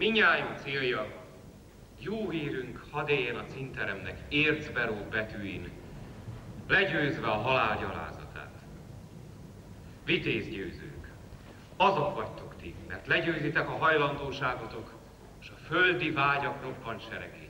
Mindnyájunk célja, jó hírünk hadd éljen a cinteremnek ércberót betűin, legyőzve a halál gyalázatát. Vitézgyőzők, azok vagytok ti, mert legyőzitek a hajlandóságotok és a földi vágyak roppant seregét.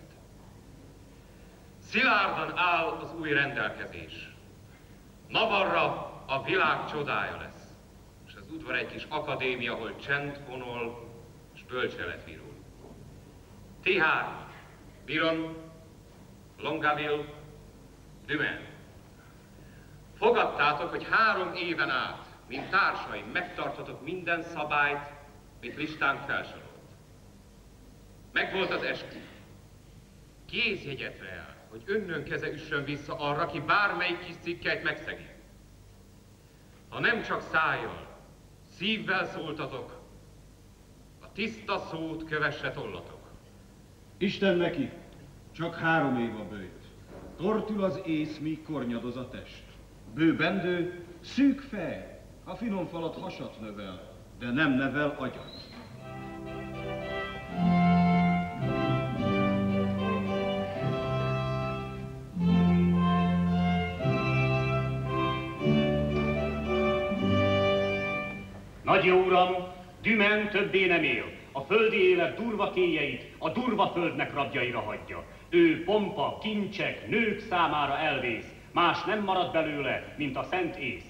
Szilárdan áll az új rendelkezés. Navarra a világ csodája lesz, és az udvar egy kis akadémia, ahol csend honol és bölcselet virul. Ti három, Biron, Longueville, Dumaine. Fogadtátok, hogy 3 éven át, mint társaim, megtarthatok minden szabályt, mint listánk felsorolt. Megvolt az eskü. Kézjegyet el, hogy önnön keze üssön vissza arra, ki bármelyik kis cikkeit megszegi. Ha nem csak szájjal, szívvel szóltatok, a tiszta szót kövesse tollatok. Isten neki, csak 3 év a bőjt. Tortül az ész, míg kornyadoz a test. Bőbendő, szűk fej, a finom falat hasat növel, de nem nevel agyat. Nagy jó uram, Dumaine többé nem él. A földi élet durva kéjeit a durva földnek rabjaira hagyja. Ő pompa, kincsek, nők számára elvész. Más nem marad belőle, mint a szent ész.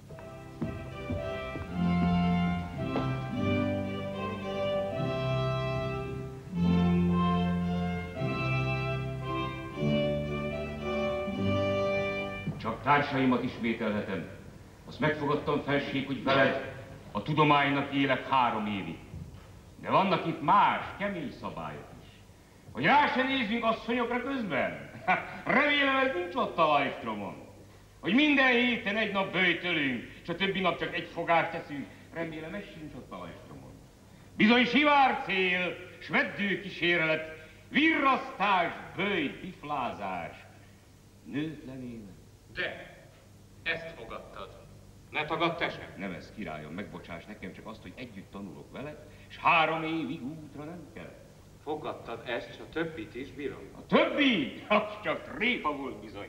Csak társaimat ismételhetem. Azt megfogadtam, felség, hogy veled a tudománynak élek 3 évig. De vannak itt más, kemény szabályok is. Hogy rá se nézzünk asszonyokra közben. Remélem, ez nincs ott a Lajstromon. Hogy minden héten egy nap böjtölünk, és a többi nap csak egy fogást teszünk. Remélem, ez sincs ott a Lajstromon. Bizony sivár cél, s meddő kísérlet, virrasztás, böjt, biflázás. Nőtlen élet. De ezt fogadtad. Ne tagad te sem. Nem ez, királyom, megbocsáss nekem, csak azt, hogy együtt tanulok veled, és 3 évig útra nem kell. Fogadtad ezt, és a többit is, Biron? A többi? Az csak tréfa volt bizony.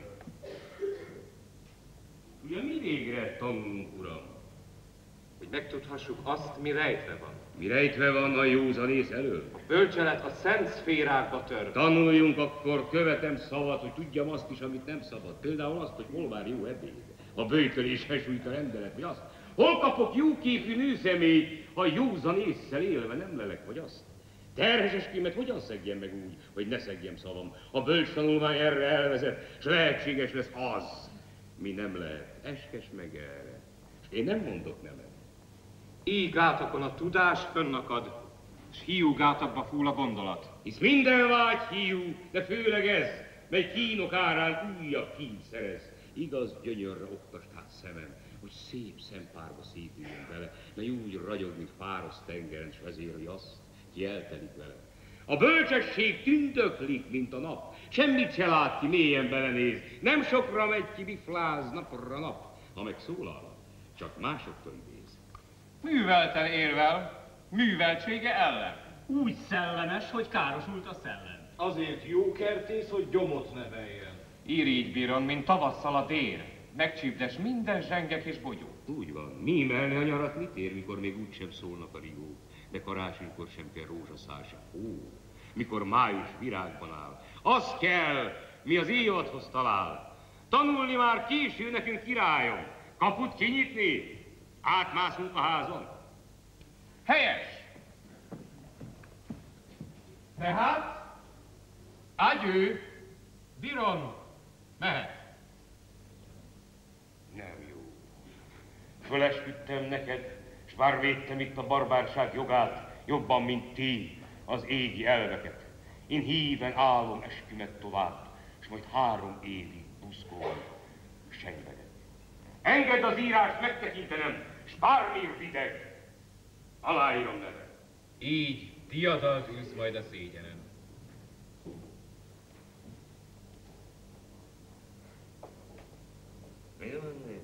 Ugye mi végre tanulunk, uram? Hogy megtudhassuk azt, mi rejtve van. Mi rejtve van a józanész elől? A bölcselet a szent szférákba tör. Tanuljunk akkor, követem szavad, hogy tudjam azt is, amit nem szabad. Például azt, hogy hol vár jó ebéd. A böjtöléshez sújt a rendelet, vagy azt. Hol kapok jóképű nőszemélyt, ha józan ésszel élve nem lelek, vagy azt. Terhes eskümet hogyan szegjem meg úgy, hogy ne szegjem szavam? A bölcs tanulmány erre elvezet, s lehetséges lesz az, mi nem lehet. Eskes meg erre. És én nem mondok nemet. Így gátokon a tudás fönnakad, s hiú gátakba fúl a gondolat. Hisz minden vágy hiú, de főleg ez, mely kínok árán újabb kínt szerez. Igaz gyönyörre oktasd hát szemem, hogy szép szempárba szépüljön vele, ne úgy ragyog, mint fáros tengeren, s vezérli azt, ki eltelik vele. A bölcsesség tündöklik, mint a nap, semmit se lát, ki mélyen belenéz, nem sokra megy ki, bifláz napra nap, ha meg szólal, csak másoktól idéz. Művelten érvel, műveltsége ellen. Úgy szellemes, hogy károsult a szellem. Azért jó kertész, hogy gyomot neveljen. Irigy, Biron, mint tavasszal a dél. Megcsípdes minden zsengek és bogyó. Úgy van, mímelni a nyarat mit ér, mikor még úgysem szólnak a rigók, de karácsonykor sem kell rózsaszál se. Ó, mikor május virágban áll. Az kell, mi az évadhoz talál. Tanulni már késő nekünk, királyom. Kaput kinyitni, átmászunk a házon. Helyes! Tehát, ágyő, Biron, mehet. Nem jó. Fölesküdtem neked, s bár védtem itt a barbárság jogát, jobban, mint ti, az égi elveket. Én híven állom eskümet tovább, s majd 3 évig buzgolom, senyvedek. Engedd az írást megtekintenem, s bármi rideg, aláírom neved. Így diadalt ülsz majd a szégyenem. Mi van itt?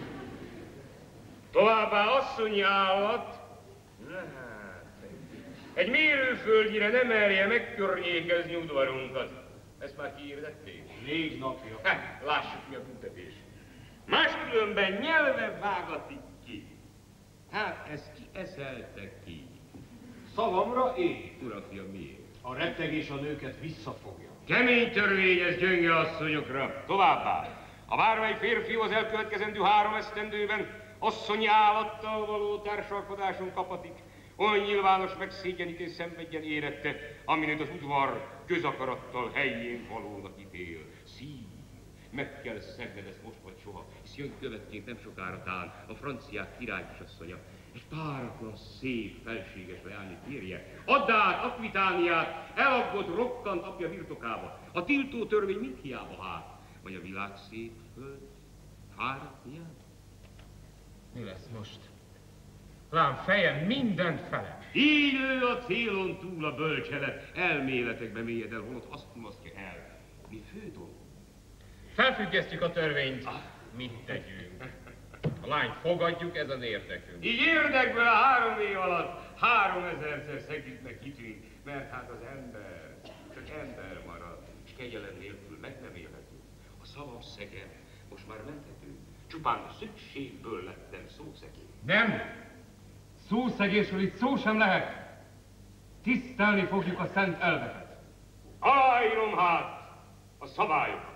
Továbbá asszonyi állat. Na hát, egy mérőföldnyire nem merje megkörnyékezni udvarunkat. Ezt már kiirdették? 4 napja. Lássuk, mi a büntetés. Máskülönben nyelve vágatik ki. Hát, ezt ki eszelte ki? Szavamra én. Urakja, miért? A rettegés a nőket visszafogja. Kemény törvény ez gyönge asszonyokra. Továbbá, a bármely férfi az elkövetkezendő 3 esztendőben asszonyi állattal való társalkodáson kapatik, olyan nyilvános megszégyenítés szenvedjen érette, aminőt az udvar közakarattal helyén valónak ítél. Szív, meg kell szegned ezt most vagy soha, hisz jön követként nem sokára tán a franciák királykisasszonya, egy páratlan, szép, felséges leányi férje. Add át Akvitániát, elaggott, rokkant apja birtokába. A tiltó törvény mind hiába hát, vagy a világ szép föld fáradt nyelv. Mi lesz most? Lám fejem mindent fele. Így ő a célon túl a bölcselet, elméletekbe mélyed el, holott azt mulasztja el. Mi fő dolgunk? Felfüggesztjük a törvényt. Mit tegyünk? A lányt fogadjuk, ez az érdekünk. Így érdekből a 3 év alatt 3000-szer szegjük meg hitünk, mert hát az ember csak ember marad, és kegyelem nélkül meg nem élhető. A szavam szegem most már menthető, csupán szükségből lettem szószegény. Nem! Szószegésről itt szó sem lehet. Tisztelni fogjuk a szent elveket. Aláírom hát a szabályokat.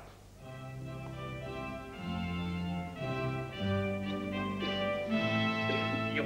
Jó.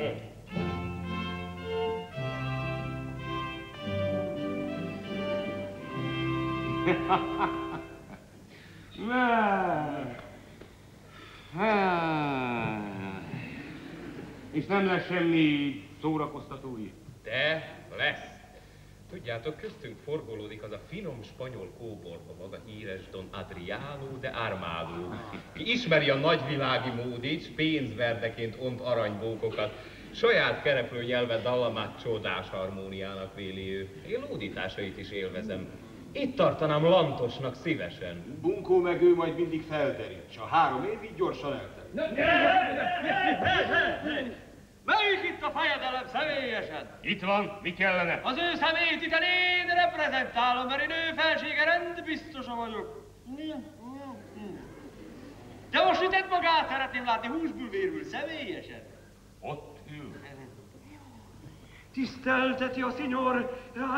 És nem lesz semmi szórakoztatói? De lesz. Tudjátok, köztünk forgolódik az a finom spanyol kóborba, az a híres Don Adriano de Armado, ki ismeri a nagyvilági módit, pénzverdeként ont aranybókokat. Saját kereplő nyelve dallamát csodás harmóniának véli ő. Én lódításait is élvezem. Itt tartanám Lantosnak szívesen. Bunkó meg ő majd mindig felderít, a 3 év így gyorsan eltelik. Melyik itt a fejedelem személyesen? Itt van, mi kellene? Az ő személyt itt én reprezentálom, mert én ő felsége rendbiztosa vagyok. De most itt magát szeretném látni húsból vérül személyesen. Ott ül. Tisztelteti a szinyor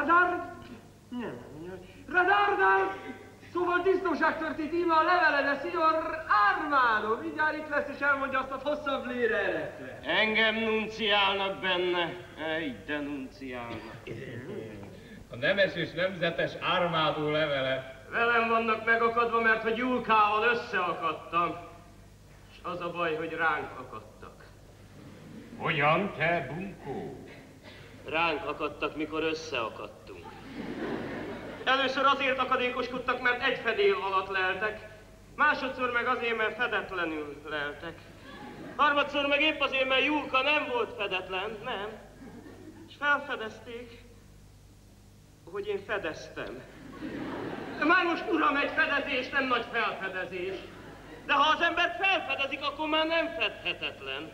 Radardal, szóval disznóság történt íme a levele, de szinyor Armado mindjárt itt lesz és elmondja azt a hosszabb lére eretre. Engem nunciálnak benne, de nunciálnak. A nemes és nemzetes Armado levele. Velem vannak megakadva, mert hogy Julkával összeakadtam. És az a baj, hogy ránk akadtak. Hogyan, te bunkó? Ránk akadtak, mikor összeakadtunk. Először azért akadékoskodtak, mert egy fedél alatt leltek, másodszor meg azért, mert fedetlenül leltek. Harmadszor meg épp azért, mert Julka nem volt fedetlen, nem. És felfedezték, hogy én fedeztem. Már most, uram, egy fedezés nem nagy felfedezés. De ha az ember felfedezik, akkor már nem fedhetetlen.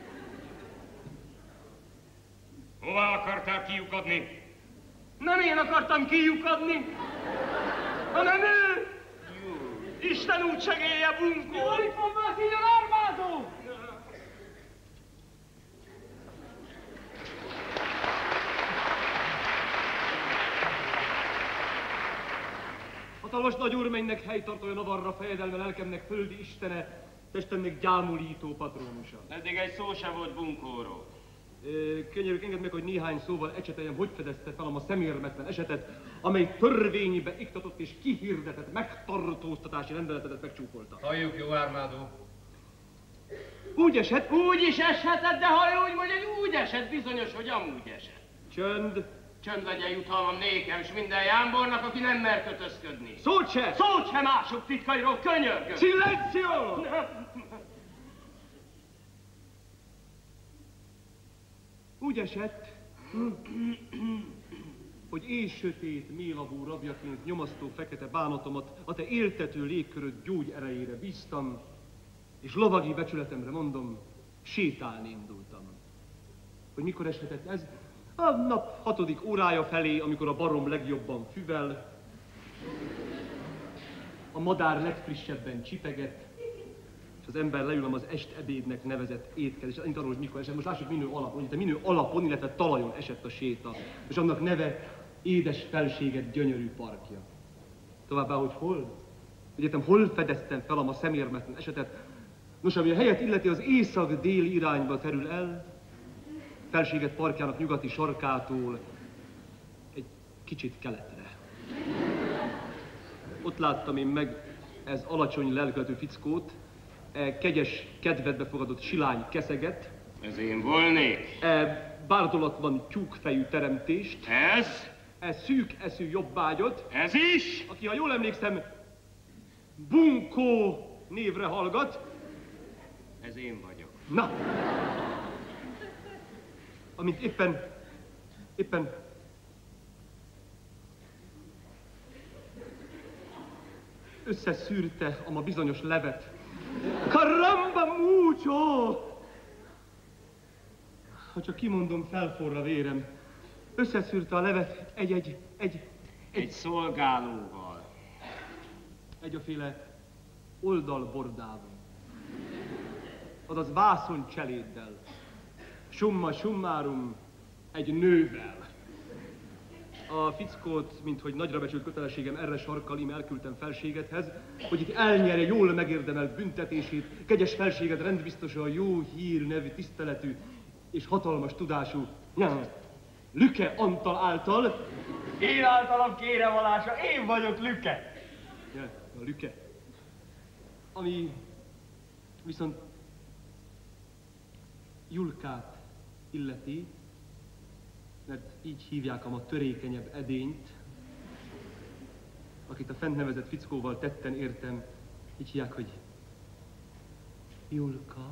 Hová akartál kiukadni? Nem én akartam kiukadni, hanem ő! Isten úgy segélye, bunkó! Jól itt van már szinyor Armado! Hatalmas nagy úrmennynek helytartója Navarra fejedelme lelkemnek földi istene, testemnek gyámulító patrónusa. Eddig egy szó sem volt bunkóról. Könyörük, engedd meg, hogy néhány szóval ecseteljem, hogy fedezte fel a szemérmetlen esetet, amely törvényibe iktatott és kihirdetett megtartóztatási rendeletet megcsúfolta. Halljuk, jó Armado. Úgy esett? Úgy is eshetett, de ha úgy mondja, hogy úgy esett, bizonyos, hogy amúgy esett. Csönd! Csönd legyen jutalmam nékem, és minden jámbornak, aki nem mer kötözködni. Szót se! Szót se mások titkairól, könyörgöm! Silencio! Úgy esett, hogy éjsötét, mélavú rabjaként nyomasztó fekete bánatomat a te éltető légköröd gyógy erejére bíztam, és lovagi becsületemre mondom, sétálni indultam. Hogy mikor eshetett ez? A nap 6. órája felé, amikor a barom legjobban füvel, a madár legfrissebben csipeget, és az ember leül az estebédnek nevezett étkezés. Annyit arról, hogy mikor esett. Most lássuk minő alapon, hogy a minő alapon, illetve talajon esett a séta. És annak neve édes felséget gyönyörű parkja. Továbbá, hogy hol? Egyetem, hol fedeztem fel a ma szemérmetlen esetet? Nos, ami a helyet illeti, az észak-déli irányba terül el, felséget parkjának nyugati sarkától egy kicsit keletre. Ott láttam én meg ez alacsony lelkületű fickót, kegyes kedvedbe fogadott silány keszeget. Ez én volnék. Bárdolatlan tyúkfejű teremtést. Ez? Szűk eszű jobbágyot. Ez is? Aki, ha jól emlékszem, Bunkó névre hallgat. Ez én vagyok. Na! Amint éppen összeszűrte a ma bizonyos levet. Caramba mucho! Ha csak kimondom, felforra vérem. Összeszűrte a levet egy szolgálóval. Egyaféle oldalbordával. Azaz vászoncseléddel. Summa summarum egy nővel. A fickót, minthogy nagyra becsült kötelességem, erre sarkkal ím elküldtem felségethez, hogy itt elnyerje jól megérdemelt büntetését, kegyes felséged rendbiztosan jó hír nevű tiszteletű és hatalmas tudású Lüke Antal által. Én általam kérem alása, én vagyok Lüke. Ja, a Lüke. Ami viszont Julkát illeti, mert így hívják a ma törékenyebb edényt, akit a fent nevezett fickóval tetten értem, így hívják, hogy Julka.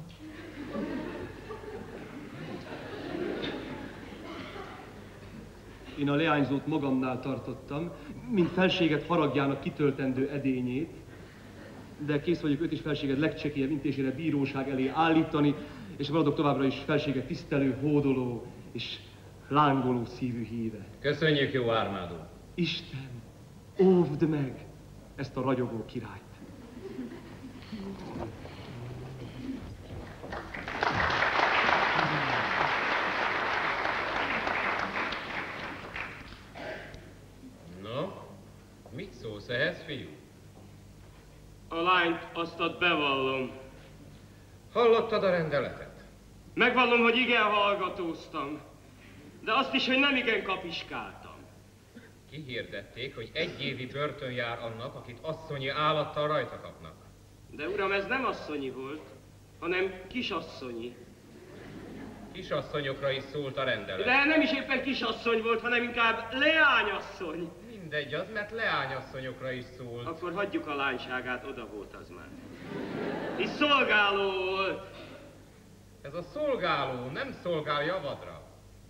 Én a leányzót magamnál tartottam, mint felséget haragjának kitöltendő edényét, de kész vagyok őt is felséget legcsekélyebb intésére bíróság elé állítani, és maradok továbbra is felséget tisztelő, hódoló és lángoló szívű híve. Köszönjük, jó Ármádó! Isten, óvd meg ezt a ragyogó királyt! No, mit szólsz ehhez, fiú? A lányt azt bevallom. Hallottad a rendeletet? Megvallom, hogy igen hallgatóztam, de azt is, hogy nem igen kapiskáltam. Kihirdették, hogy 1 évi börtön jár annak, akit asszonyi állattal rajta kapnak. De uram, ez nem asszonyi volt, hanem kisasszonyi. Kisasszonyokra is szólt a rendelet. De nem is éppen kisasszony volt, hanem inkább leányasszony. Mindegy az, mert leányasszonyokra is szólt. Akkor hagyjuk a lányságát, oda volt az már. És szolgáló volt. Ez a szolgáló nem szolgál javadra.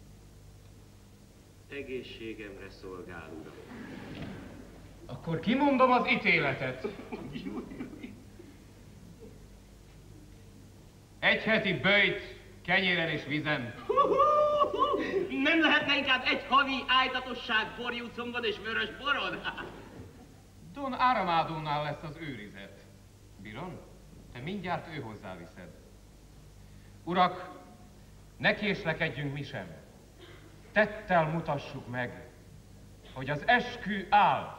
Egészségemre szolgál, uram. Akkor kimondom az ítéletet. 1 heti böjt, kenyéren és vizen. Nem lehetne inkább 1 havi ájtatosság borjúcomban és vörös boron? Don Áramádónál lesz az őrizet. Biron, te mindjárt ő hozzáviszed. Urak, ne késlekedjünk mi sem. Tettel mutassuk meg, hogy az eskü áll.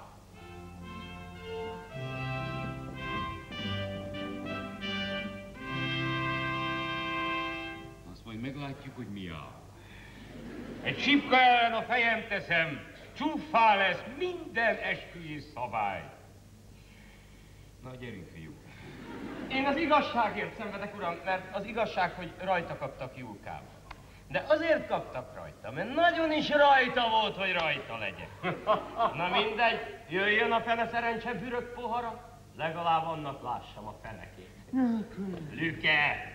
Azt majd meglátjuk, hogy mi áll. Egy csipka ellen a fejem teszem, csúffá lesz minden esküvés szabály. Na, gyerünk, fiú. Én az igazságért szenvedek, uram, mert az igazság, hogy rajta kaptak Julkával. De azért kaptak rajta, mert nagyon is rajta volt, hogy rajta legyen. Na mindegy, jöjjön a fene szerencse bürök pohara, legalább annak lássam a fenekét. Lüke!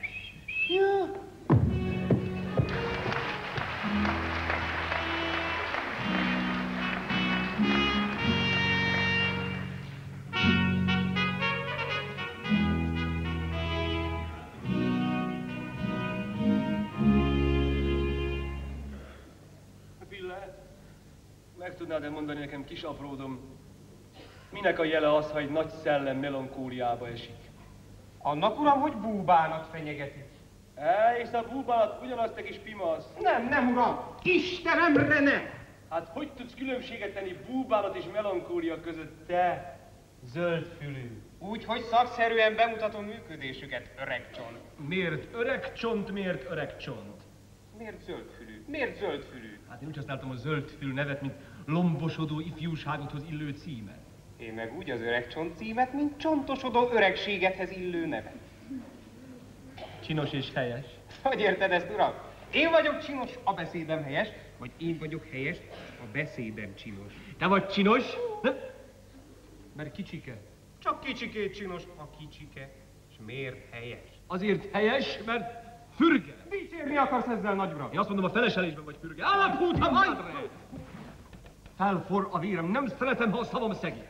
tudnád-e mondani nekem, kis apródom, minek a jele az, ha egy nagy szellem melankóliába esik? Annak, uram, hogy búbánat fenyegeti. És a búbánat ugyanaz, te kis pimasz. Nem, uram, Istenemre nem! Hát hogy tudsz különbséget tenni búbánat és melankólia között, te zöldfülű? Úgy, hogy szakszerűen bemutatom működésüket, öreg csont. Miért öreg csont, miért öreg csont? Miért zöldfülű? Miért zöldfülű? Hát én úgy használtam a zöldfülű nevet, mint lombosodó ifjúságodhoz illő címet. Én meg úgy az öreg csont címet, mint csontosodó öregségethez illő nevet. Csinos és helyes. Hogy érted ezt, uram? Én vagyok csinos, a beszédem helyes, vagy én vagyok helyes, a beszédem csinos. Te vagy csinos? Mert kicsike. Csak kicsikét csinos, a kicsike. És miért helyes? Azért helyes, mert fürge. Dicsérni akarsz ezzel, nagyuram? Én azt mondom, a feleselésben vagy fürge. Állapútam hátra! Felforr a vérem, nem szeretem, ha a szavam szegik.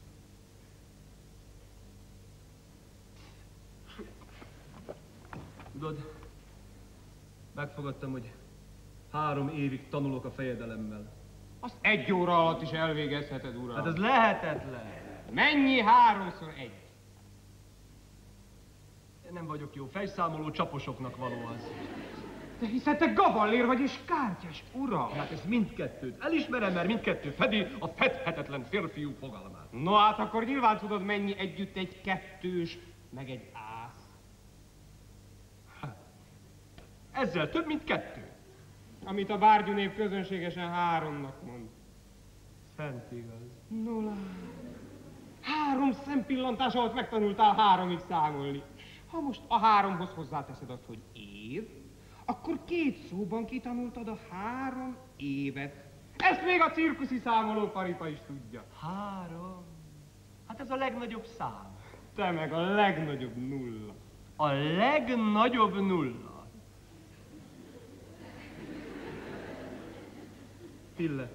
Tudod, megfogadtam, hogy 3 évig tanulok a fejedelemmel. Azt 1 óra alatt is elvégezheted, uram. Hát ez lehetetlen. Mennyi 3x1? Én nem vagyok jó, fejszámoló csaposoknak való az. De hiszen te gaballér vagy és kártyás, uram. Hát ez mindkettőt elismerem, mert mindkettő fedi a fedhetetlen férfiú fogalmát. No hát akkor nyilván tudod, mennyi együtt egy 2-s, meg egy ász. Ezzel több, mint 2. Amit a bárgyú név közönségesen 3-nak mond. Szent igaz. No lám. 3 szempillantás alatt megtanultál 3-ig számolni. Ha most a 3-hoz hozzáteszed azt, hogy év, akkor 2 szóban kitanultad a 3 évet. Ezt még a cirkuszi számoló paripa is tudja. 3. Hát ez a legnagyobb szám. Te meg a legnagyobb 0. A legnagyobb 0. Pille,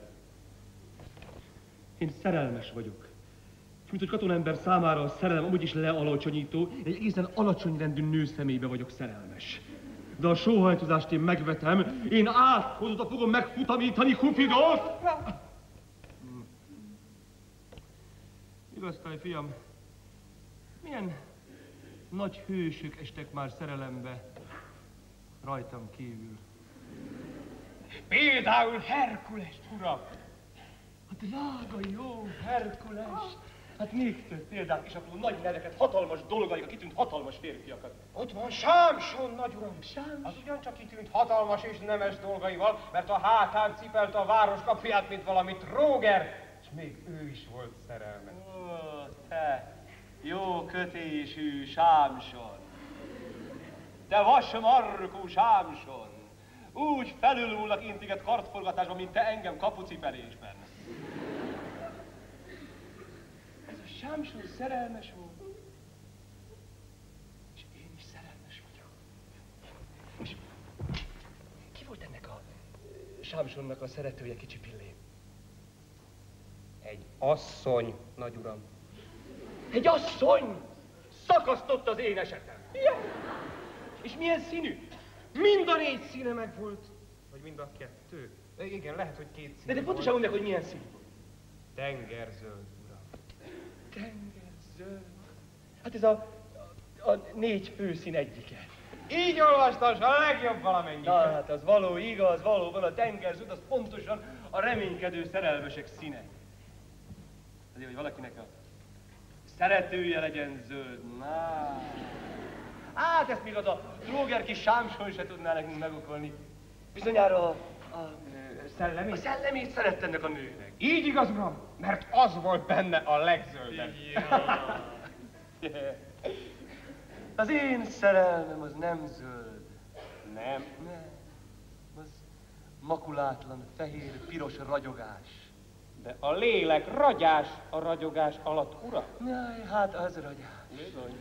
én szerelmes vagyok. És mint hogy katonember számára a szerelem amúgy is lealacsonyító, egy egészen alacsony rendű nő személybe vagyok szerelmes. De a sóhajtozást én megvetem, én átkozóta fogom megfutamítani Cupidot! Igaz, Taj, fiam, milyen nagy hősök estek már szerelembe rajtam kívül. Például Herkules, uram! A drága jó Herkules! Hát még több példát is apró nagy neveket, hatalmas dolgaikat, kitűnt hatalmas férfiakat. Ott van Sámson, nagyuram! Az ugyancsak kitűnt hatalmas és nemes dolgaival, mert a hátán cipelte a város kapuját, mint valami tróger, és még ő is volt szerelmes. Ó, te jó kötésű Sámson! Te vasmarkú Sámson! Úgy felülúlnak én téged kartforgatásban, mint te engem kapucipelésben. Ez a Sámson szerelmes volt. És én is szerelmes vagyok. És ki volt ennek a Sámsonnak a szeretője, kicsi Pillém? Egy asszony, nagyuram. Egy asszony! Szakasztott az én esetem. Ja. És milyen színű? Mind a 4 színe meg volt. Vagy mind a 2. De igen, lehet, hogy 2 színe. De pontosan mondják, hogy milyen színű. Tengerzöld, uram. Tengerzöld. Hát ez a 4 főszín egyike. Így olvastas, a legjobb valamennyi. Na hát az való igaz, valóban a tengerzöld, az pontosan a reménykedő szerelmesek színe. Azért, hogy valakinek a szeretője legyen zöld. Na. Hát ezt még az a tróger kis Sámson se tudná nekünk megokolni. Bizonyára a szellemét? A szellemét szerette ennek a nőnek. Így igaz, uram, mert az volt benne a legzöldebb. Az én szerelmem az nem zöld. Nem. Nem. Az makulátlan, fehér, piros ragyogás. De a lélek ragyás a ragyogás alatt, uram. Jaj, hát az ragyás. Bizony.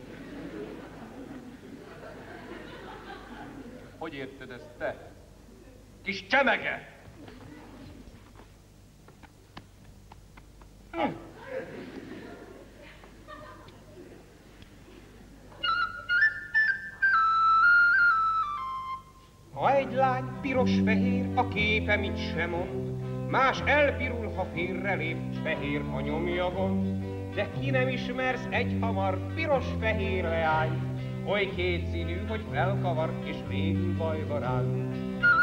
Hogy érted ezt te? Kis csemege! Ha egy lány piros-fehér, a képe mit sem mond, Más elpirul, ha félrelép, s fehér, ha nyomja gond. De ki nem ismersz egyhamar piros-fehér leányt, oly kétszínű, hogy felkavar, és végül bajba ránt.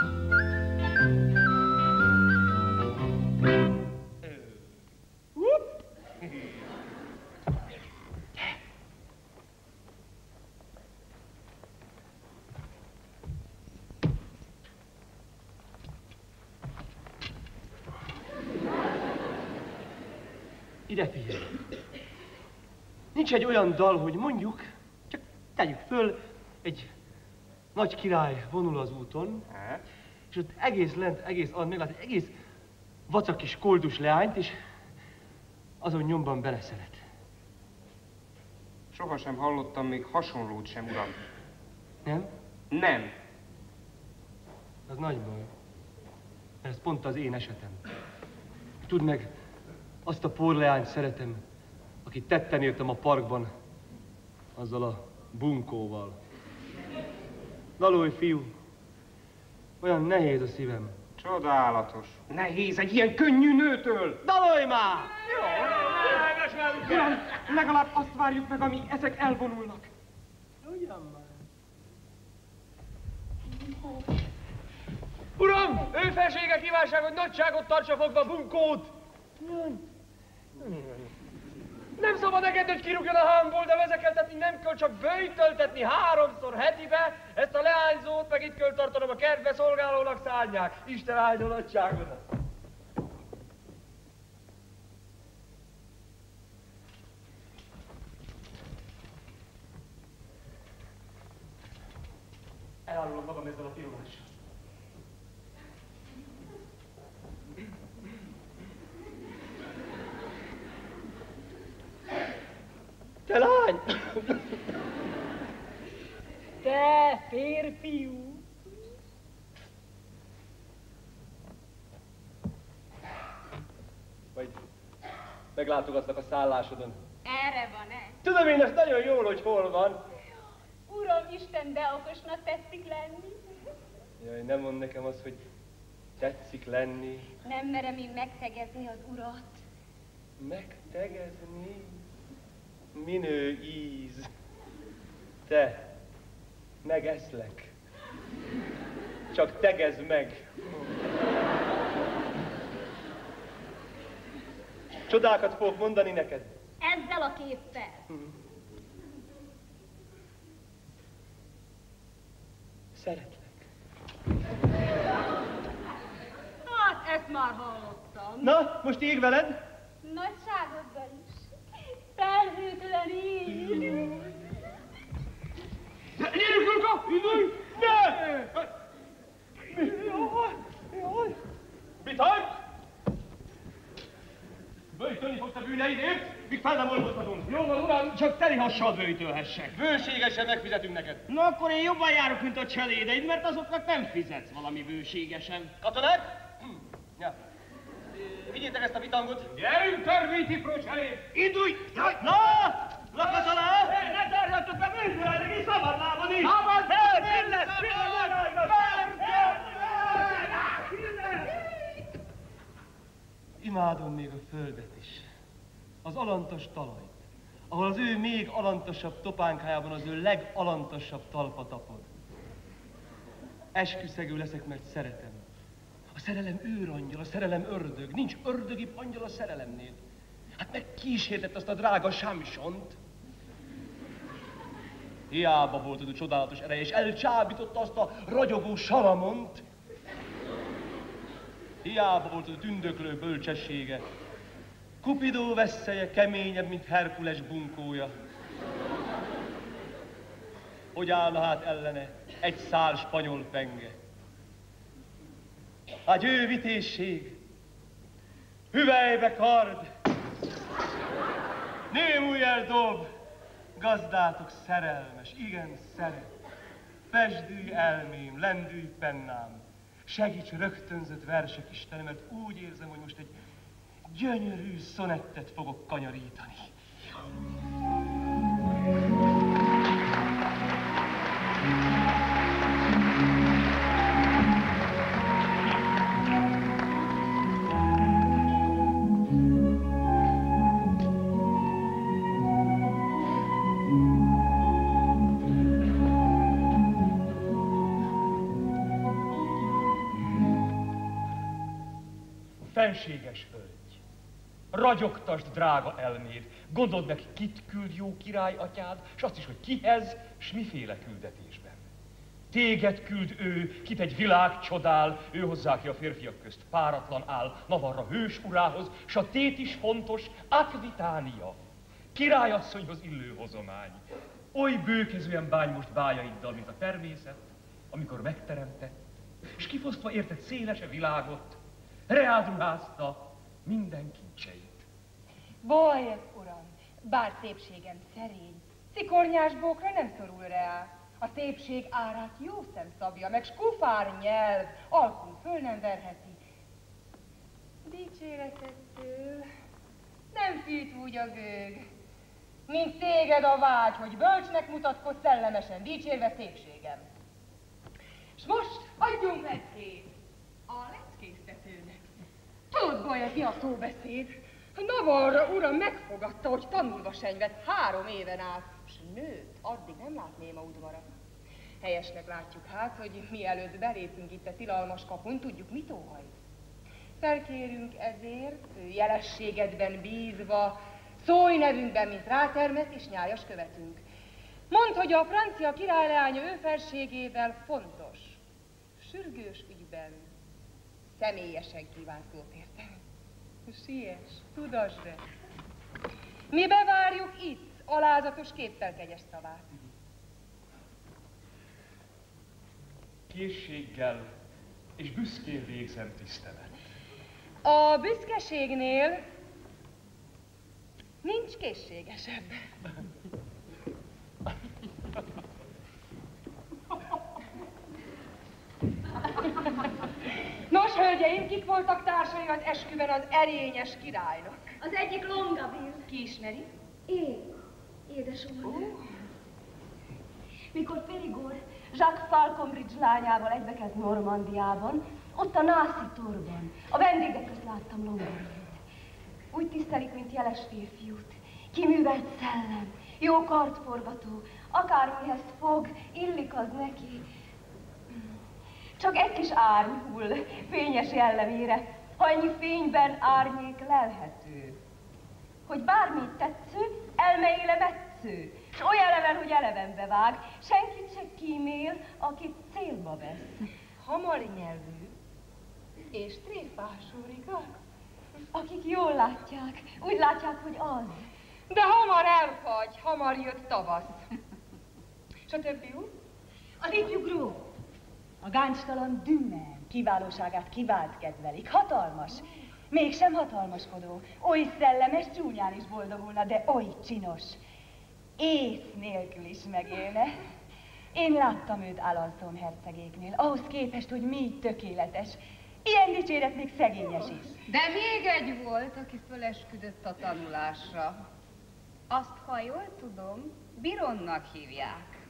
Ide figyelj! Nincs egy olyan dal, hogy mondjuk, csak tegyük föl, egy nagy király vonul az úton, és ott egész lent, egész aln meglát egy egész vacak kis koldus leányt, és azon nyomban beleszeret. Sohasem hallottam még hasonlót sem, uram. Nem? Nem. Az nagy baj. Mert ez pont az én esetem. Tudd meg, azt a porleányt szeretem, akit tetten értem a parkban, azzal a bunkóval. Dalolj, fiú, olyan nehéz a szívem. Csodálatos. Nehéz egy ilyen könnyű nőtől. Dalolj már! Uram, legalább azt várjuk meg, amíg ezek elvonulnak. Ugyan már. Uram, ő felsége kívánság, hogy nagyságot tartsa fogva bunkót. Nem szabad engedni, hogy kirúgjon a hámból, de vezekeltetni nem kell, csak böjtöltetni 3-szor hetibe. Ezt a leányzót meg itt kell tartanom a kertbe, szolgálónak szánják. Isten áldja nagyságodat. Elárulom magam ezzel a pirulással. Te lány! Te férfiú! Majd meglátogatnak a szállásodon. Erre van-e? Tudom én ezt nagyon jól, hogy hol van. Uram, Isten, de okosnak tetszik lenni. Jaj, nem mond nekem azt, hogy tetszik lenni. Nem merem én megtegezni az urat. Megtegezni? Minő íz. Te, megeszlek. Csak tegezd meg. Csodákat fogok mondani neked. Ezzel a képpel. Szeretlek. Hát, ezt már hallottam. Na, most ég veled? Nagyságodban is. Felhőtlen ég. Gyerünk, Luka! Indulj! Ne! Jaj! Mit hagy? Böjtölni fogsz a bűneidért, míg fel nem olvozhatunk. Jó van, uram, csak teli hassal böjtölhessek. Bőségesen megfizetünk neked. Na akkor én jobban járok, mint a cselédeid, mert azoknak nem fizetsz valami bőségesen. Katonák? Ja. Vigyétek ezt a vitangot. Gyerünk, törvénytipró cseléd! Indulj! Na! Lakasz alá! Ne zárjatok be, bőzőletek, és szabad lábon is! Szabad! Imádom még a földet is. Az alantas talajt, ahol az ő még alantasabb topánkájában az ő legalantasabb talpa tapad. Esküszegő leszek, mert szeretem. A szerelem őrangyal, a szerelem ördög. Nincs ördögibb angyal a szerelemnél. Hát megkísértett azt a drága Samsont. Hiába volt az a csodálatos ereje, és elcsábította azt a ragyogó Salamont. Hiába volt az a tündöklő bölcsessége. Kupidó vesszeje keményebb, mint Herkules bunkója. Hogy állna hát ellene egy szál spanyol penge? Hát ő vitézség, hüvelybe kard, nőmújjel dob, gazdátok szerelmes, igen szeret. Pesdülj elmém, lendülj pennám, segíts rögtönzött versek, Istenem, mert úgy érzem, hogy most egy gyönyörű szonettet fogok kanyarítani. fenséges hölgy, ragyogtasd drága elméd, gondold meg, kit küld jó király atyád, s azt is, hogy kihez, s miféle küldetésben. Téged küld ő, kit egy világ csodál, ő hozzá, ki a férfiak közt páratlan áll, Navarra hős urához, s a tét is fontos, Akvitánia, királyasszonyhoz illő hozomány. Oly bőkezően bánj most bájaiddal, mint a természet, amikor megteremtett, s kifosztva érted szélese világot, reád ruházta minden kincseit. Bajez, uram, bár szépségem szerény, szikornyás bókra nem szorul reá. A szépség árát jó szem szabja, meg skufár nyelv, alkul föl nem verheti. Dicséretettől nem fűt úgy a gőg, mint téged a vágy, hogy bölcsnek mutatkozz szellemesen, dicsérve szépségem. S most adjunk leckét a leckésztetőnek. Tudod, Bajez, mi a szóbeszéd? Navarra uram megfogadta, hogy tanulva senyvet 3 éven át, s nőt addig nem látném a udvara. Helyesnek látjuk hát, hogy mielőtt belépünk itt a tilalmas kapun, tudjuk, mit óhajt. Felkérünk ezért, jelességedben bízva, szólj nevünkben, mint rátermett és nyájas követünk. Mondd, hogy a francia királyleánya ő felségével fontos, sürgős ügyben személyesen kíván szót érteni. Siess, tudasd be. Mi bevárjuk itt alázatos képtelkegyes szavát. Készséggel és büszkén végzem tisztelet. A büszkeségnél nincs készségesebb. Nos, hölgyeim, kik voltak társai az esküben az erényes királynak? Az egyik Longueville. Ki ismeri? Én, édesúr. Mikor Perigord Jacques Falconbridge lányával egybekezd Normandiában, ott a Nászí-torban, a vendégek közt láttam Longueville-t. Úgy tisztelik, mint jeles férfiút. Kiművelt szellem, jó kartforgató, akármihez fog, illik az neki. Csak egy kis árny hull fényes jellemére, ha ennyi fényben árnyék lelhető. Hogy bármit tetsző, elmeéle metsző, s olyan eleven, hogy elevenbe vág, senkit se kímél, akit célba vesz. Hamar nyelvű és tréfásúr, igaz? Akik jól látják, úgy látják, hogy az. De hamar elfagy, hamar jött tavasz. S a többi úr? Az ifjú gróf. A gáncstalan Dümen kiválóságát kivált kedvelik. Hatalmas, mégsem hatalmaskodó. Oly szellemes, csúnyán is boldogulna, de oly csinos. Ész nélkül is megélne. Én láttam őt Alençon hercegéknél, ahhoz képest, hogy mi tökéletes. Ilyen dicséret még szegényes is. De még egy volt, aki fölesküdött a tanulásra. Azt, ha jól tudom, Bironnak hívják.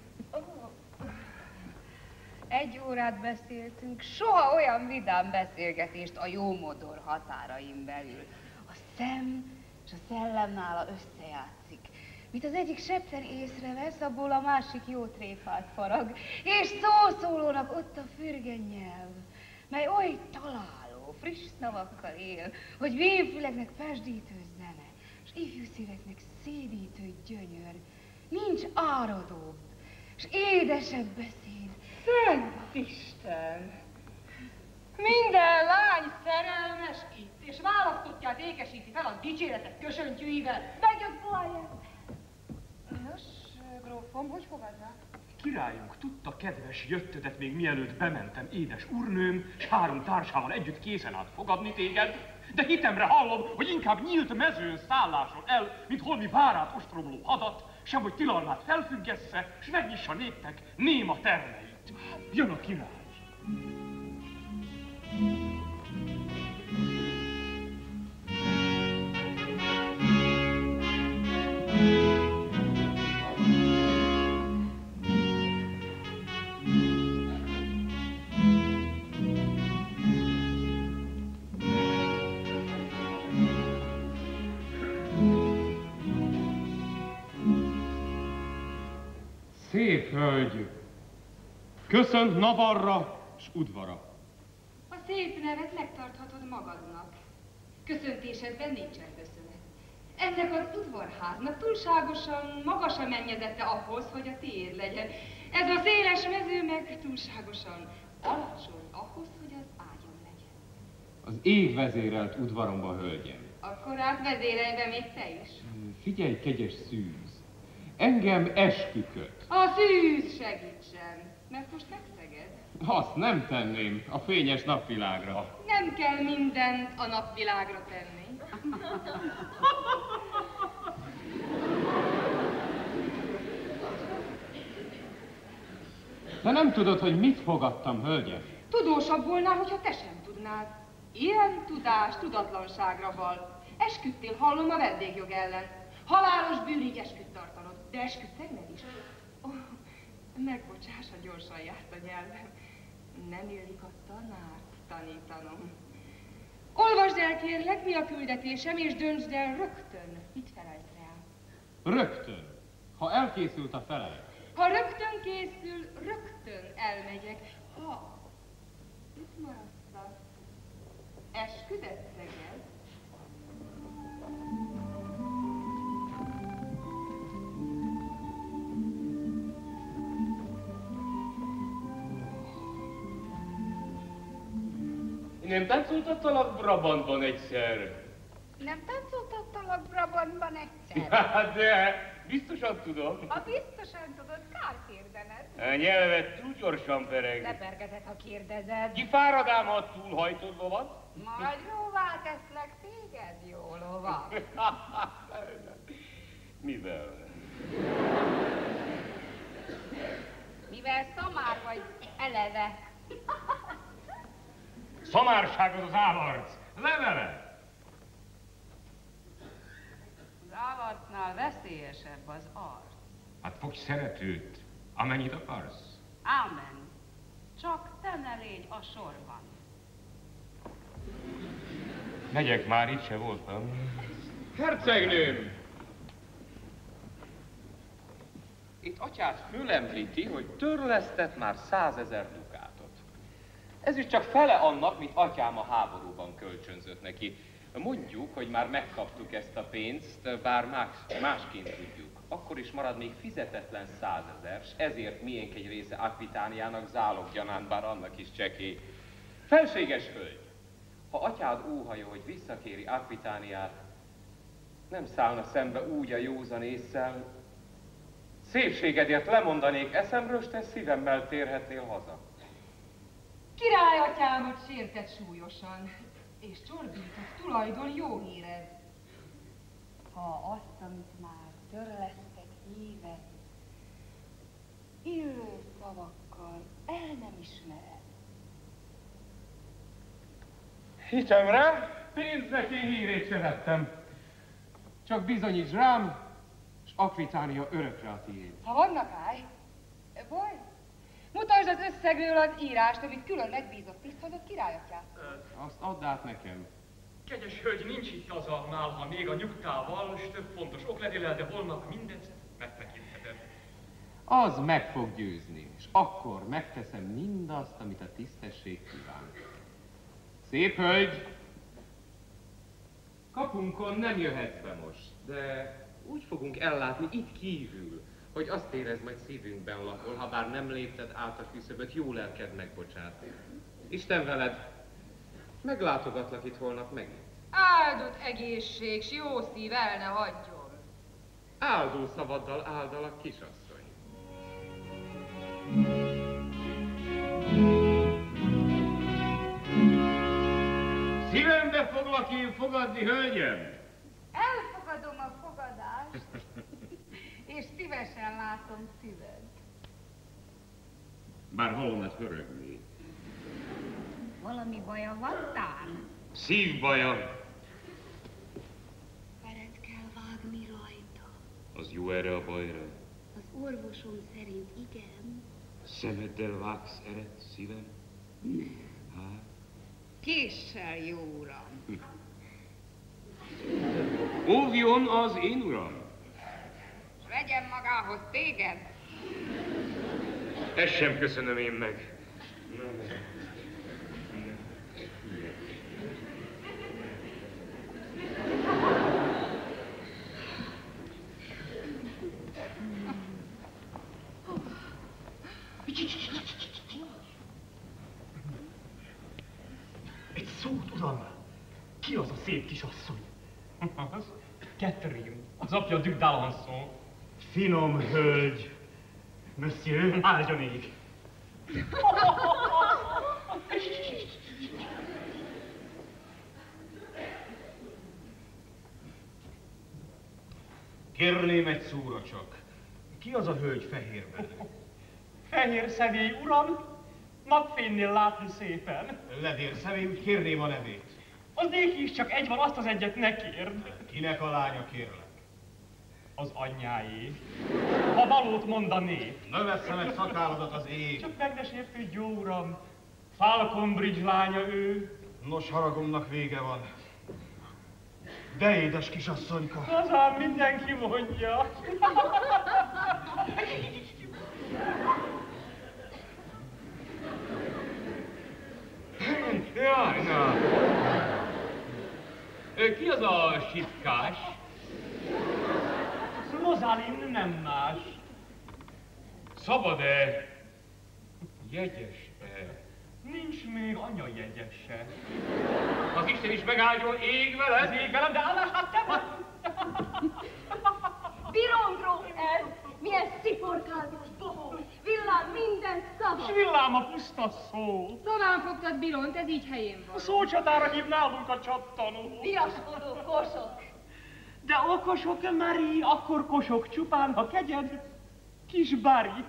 1 órát beszéltünk, soha olyan vidám beszélgetést a jómodor határain belül. A szem és a szellem nála összejátszik. Mint az egyik sebten észrevesz, abból a másik jó tréfát farag, és szószólónak ott a fürge nyelv, mely oly találó, friss szavakkal él, hogy vénfüleknek pesdítő zene, és ifjú szíveknek szédítő gyönyör. Nincs áradóbb, és édesebb beszéd. Szent Isten! Minden lány szerelmes itt, és választottját ékesíti fel a dicséretek kösöntyűivel. Megjött Bajez! Nos, grófom, hogy fogadnák? Királyunk, tudta kedves jöttödet még mielőtt bementem, édes úrnőm, s 3 társával együtt készen állt fogadni téged, de hitemre hallom, hogy inkább nyílt mezőn szállásol el, mint holmi várát ostromló hadat, sem hogy tilalmát felfüggesse, s megnyissa néktek néma termeit. Jön a király! Szép hölgy! Köszönt Navarra s udvara. A szép nevet megtarthatod magadnak. Köszöntésedben nincsen köszönet. Ennek az udvarháznak túlságosan magas a mennyezete ahhoz, hogy a tiéd legyen. Ez a széles mező meg túlságosan alacsony ahhoz, hogy az ágyam legyen. Az ég vezérelt udvaromba, hölgyem. Akkor át vezérelj be még te is. Figyelj, kegyes szűz! Engem eskü köt. A szűz segítsen, mert most megszeged. Azt nem tenném a fényes napvilágra. Nem kell mindent a napvilágra tenni. De nem tudod, hogy mit fogadtam, hölgyem? Tudósabb volnál, hogyha te sem tudnád. Ilyen tudás tudatlanságra val. Esküdtél, hallom, a vendégjog ellen. Halálos bűnig esküdt tartanod, de esküdsz neked is. Oh, megbocsássa, gyorsan járt a nyelvem. Nem illik a tanárt tanítanom. Olvasd el, kérlek, mi a küldetésem, és döntsd el rögtön, mit felejtsz el. Rögtön, ha elkészült a felelet. Ha rögtön készül, rögtön elmegyek. Ha itt maradsz, esküdet szeged. Nem táncoltattalak Brabantban egyszer? Nem táncoltattalak Brabantban egyszer? De, biztosan tudom. Ha biztosan tudod, kár kérdened. A nyelvet túl gyorsan pereg. Lepergetett, ha kérdezed. Kifárad ám a túlhajtott lovat? Majd jóvá teszlek téged, jó lova. Mivel? Mivel szamár vagy eleve. Szamárság az az ávarc. Levele! Az ávarcnál veszélyesebb az arc. Hát fogj szeretőt, amennyit akarsz. Ámen. Csak te ne légy a sorban. Megyek már, itt se voltam. Hercegnőm! Itt atyád fölemlíti, hogy törlesztett már 100 000 dukátot. Ez is csak fele annak, mit atyám a háborúban kölcsönzött neki. Mondjuk, hogy már megkaptuk ezt a pénzt, bár másként tudjuk. Akkor is marad még fizetetlen 100 000, s ezért miénk egy része Akvitániának záloggyanánt, bár annak is csekély. Felséges hölgy! Ha atyád óhaja, hogy visszakéri Akvitániát, nem szállna szembe úgy a józan ésszel, szépségedért lemondanék eszemről, s te szívemmel térhetnél haza. Királyatyámat sértett súlyosan, és csorbított tulajdon jó híred. Ha azt, amit már törlesztek évet, illő szavakkal el nem ismered. Hitemre, pénznek én hírét se vettem. Csak bizonyíts rám, s Akvitánia örökre a tiéd. Ha vannak állj, baj, mutasd az összegről az írást, amit külön megbízott tisztozott királyatyát. Azt add át nekem. Kegyes hölgy, nincs itt az a nálha még a nyugtával, és több fontos oklevéllel, de holnap mindet megtekintheted. Az meg fog győzni, és akkor megteszem mindazt, amit a tisztesség kíván. Szép hölgy! Kapunkon nem jöhetsz be most, de úgy fogunk ellátni itt kívül, hogy azt érezd, majd szívünkben lakol, ha bár nem lépted át a küszöböt, jó lelked megbocsát. Isten veled! Meglátogatlak itt holnap megint. Áldott egészség, s jó szív el ne hagyjon. Áldó szavaddal áldalak, kisasszony. Szívembe foglak én fogadni, hölgyem! Elfogadom a fogadást, és szívesen látom szíved. Bár hallomát hörögni. Valami baja van tán? Szívbaja. Feret kell vágni rajta. Az jó erre a bajra. Az orvosom szerint igen. Szemeddel vágsz eret, szívem? Nem. Hát? Késsel, jó uram. Óvjon az én uram! S vegyem magához téged? Ezt sem köszönöm én meg. Egy szót, uram! Ki az a szép kisasszony? Az Catherine, az apja Duc d'Alençon. Finom hölgy. Monsieur, áldjon ég. Kérném egy szóra csak. Ki az a hölgy fehérben? Fehér személy, uram, napfénynél látni szépen. Ledér személy, úgy kérném a nevét. Az néki is csak egy van, azt az egyet ne kérd. Kinek a lánya, kérlek? Az anyjáé. Ha valót mondané. Növesszen egy szakálladat az ég. Csak meg ne sértődj, jó uram. Falconbridge lánya ő. Nos, haragomnak vége van. De édes kisasszonyka. Az ám mindenki mondja. Jaj, na. Ki az a sitkás? Rozalin nem más. Szabad-e? Jegyes-e? Nincs még anyajegyese. Az Isten is megáldjon ég veled? Az ég velem, de állás, hát te vagy! Pirongról ez! Milyen sziporkázós bohóc! Villám minden szava! S villám a puszta szó! Szóval fogtad Bilont, ez így helyén van. A szócsatára hív nálunk a csattanó. Viaskodó kosok! De okosok, Mari, akkor kosok csupán, ha kegyed, kis Bari.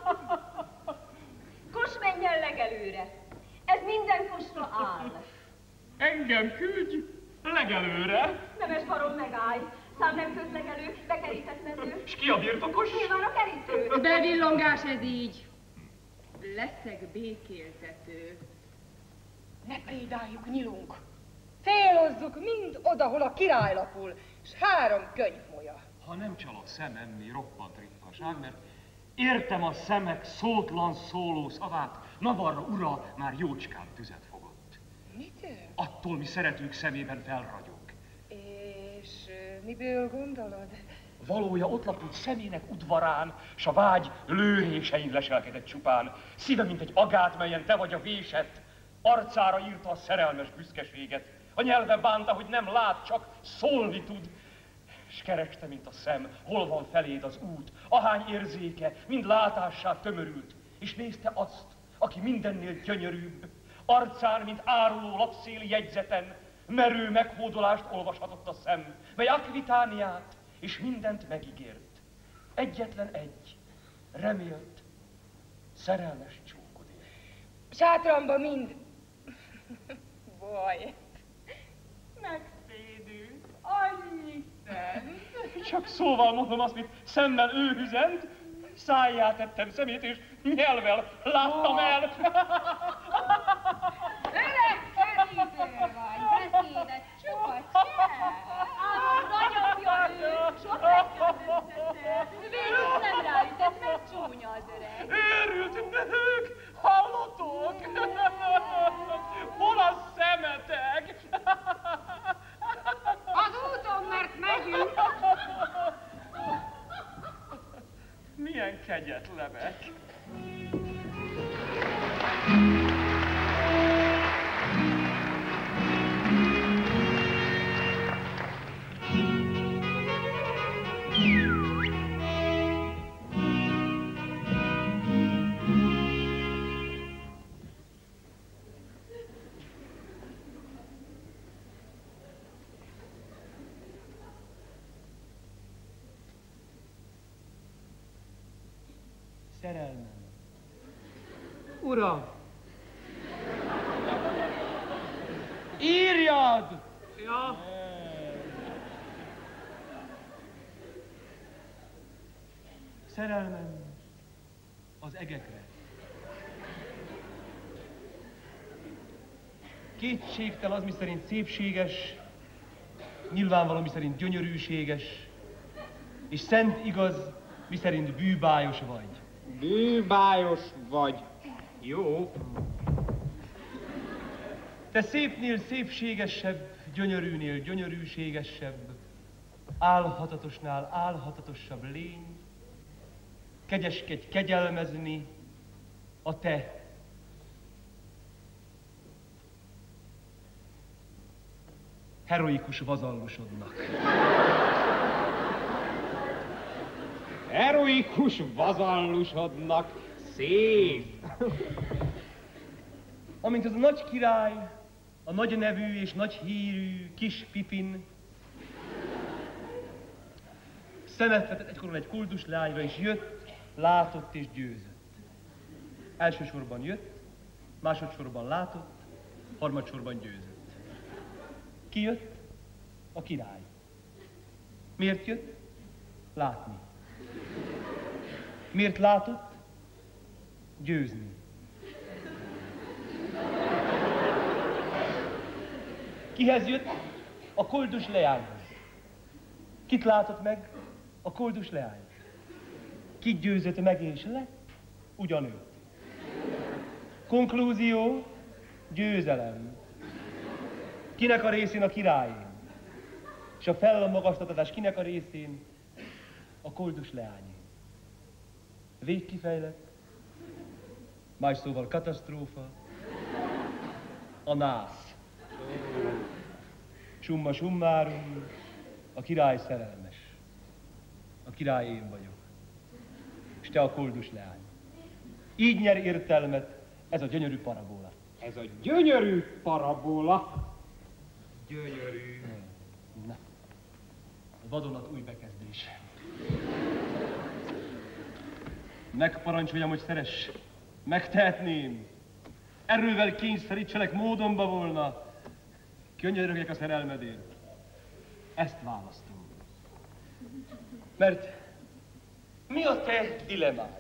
Kos menjen legelőre! Ez minden kosra áll! Engem küldj legelőre! Nemes barom, megállj! Szám nem köt legelő, bekerítetlenül. S ki a birtokos? Nyilván a kerítő. Bevillongás ez így. Leszek békéltető. Ne prédáljuk, nyilunk. Célozzuk mind oda, hol a király lapul, s 3 könyvmolya. Ha nem csal a szemem, mi roppant ritkaság, mert értem a szemek szótlan szóló szavát, Navarra ura már jócskán tüzet fogott. Mitől? Attól mi szeretők szemében felragyog. És miből gondolod? Valója ott lapult szemének udvarán, s a vágy lőrésein leselkedett csupán. Szíve, mint egy agát, melyen te vagy a vésett, arcára írta a szerelmes büszkeséget. A nyelve bánta, hogy nem lát, csak szólni tud. S kereste, mint a szem, hol van feléd az út, ahány érzéke, mind látássá tömörült, és nézte azt, aki mindennél gyönyörűbb, arcán, mint áruló lapszéli jegyzeten, merő meghódolást olvashatott a szem, mely Akvitániát és mindent megígért. Egyetlen egy, remélt, szerelmes csókodék. Sátramba mind. Baj. Megszédült, Annyi szent. csak szóval mondom azt, mit szemmel ő üzent, szájjá tettem szemét, és nyelvvel láttam el. Öreg kerítő vagy, beszédet csupa csel. Nagyapja ő, sok megkérdeztette. Végül nem ráütett, mert csúnya az öreg. Őrült nők, hallotok? Hol a szemetek? Az úton, mert megyünk. Milyen kegyetlenek. Szerelmem. Uram! Írjad! Ja. Szerelmem az egekre. Kétségtel az, miszerint szépséges, nyilvánvaló, miszerint gyönyörűséges, és szent igaz, miszerint bűbájos vagy. Bűbájos vagy. Jó. Te szépnél szépségesebb, gyönyörűnél gyönyörűségesebb, álhatatosnál álhatatosabb lény, kegyeskedj kegyelmezni, a te heroikus vazallusodnak. Heroikus vazallusodnak, szép! Amint az a nagy király, a nagy nevű és nagy hírű kis Pipin szemet vetett egykoron egy koldus lányra, és jött, látott és győzött. Elsősorban jött, másodszorban látott, harmadsorban győzött. Ki jött? A király. Miért jött? Látni. Miért látott? Győzni. Kihez jött? A koldus leányhoz. Kit látott meg? A koldus leány. Kit győzött meg és le? Ugyanőt. Konklúzió, győzelem. Kinek a részén? A királyén. És a felmagastatás kinek a részén? A koldus leányén. Végkifejlett, más szóval katasztrófa, a nász. Summa summarum, a király szerelmes. A király én vagyok. És te a koldus leány. Így nyer értelmet ez a gyönyörű parabola. Ez a gyönyörű parabola. Gyönyörű. Na, a vadonat új bekezdés. Megparancsoljam, hogy szeress. Megtehetném. Erővel kényszerítselek, módomba volna. Könyörögjek a szerelmedért. Ezt választom. Mert mi a te dilemmád?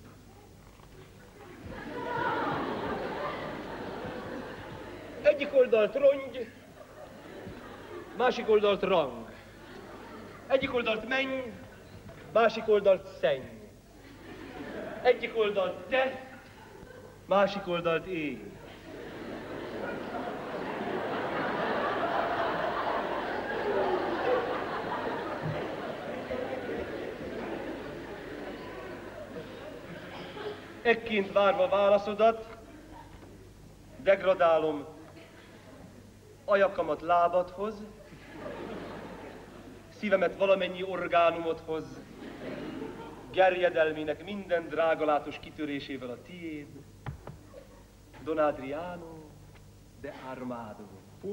Egyik oldalt rongy, másik oldalt rang. Egyik oldalt menny, másik oldalt szenny. Egyik oldalt te, másik oldalt én. Ekként várva válaszodat, degradálom ajakamat lábadhoz, szívemet valamennyi orgánumodhoz, gerjedelmének minden drágalátos kitörésével a tiéd, Don Adriano de Armado.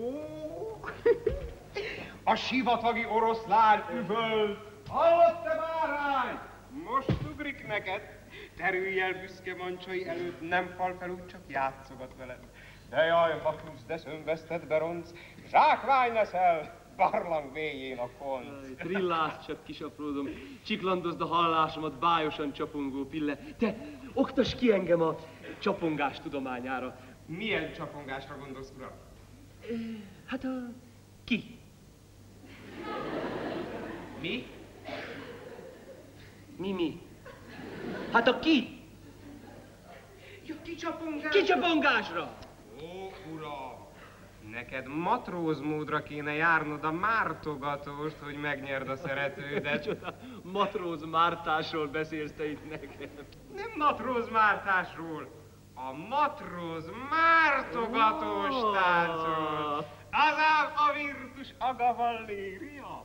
A sivatagi oroszlán üvölt! Hallott te bárány? Most ugrik neked. Terüllyel büszke mancsai előtt nem fal fel, úgy csak játszogat veled. De jaj, Baklusz, de szönveszted beronc, zsákvány leszel, barlang mélyén a konc. Trillálsz csak, kisapródom, csiklandozd a hallásomat bájosan csapongó pille. Te, oktass ki engem a csapongás tudományára. Milyen csapongásra gondolsz, uram? Hát a... ki? Mi? Mi? Hát a ki? Ja, kicsapongás? Kicsapongásra! Ó, uram! Neked matrózmódra kéne járnod a mártogatóst, hogy megnyerd a szeretődet. Matróz Mártásról beszélsz te itt nekem. Nem matróz Mártásról, a matróz mártogatós táncról. Az ám a virtus agavalléria.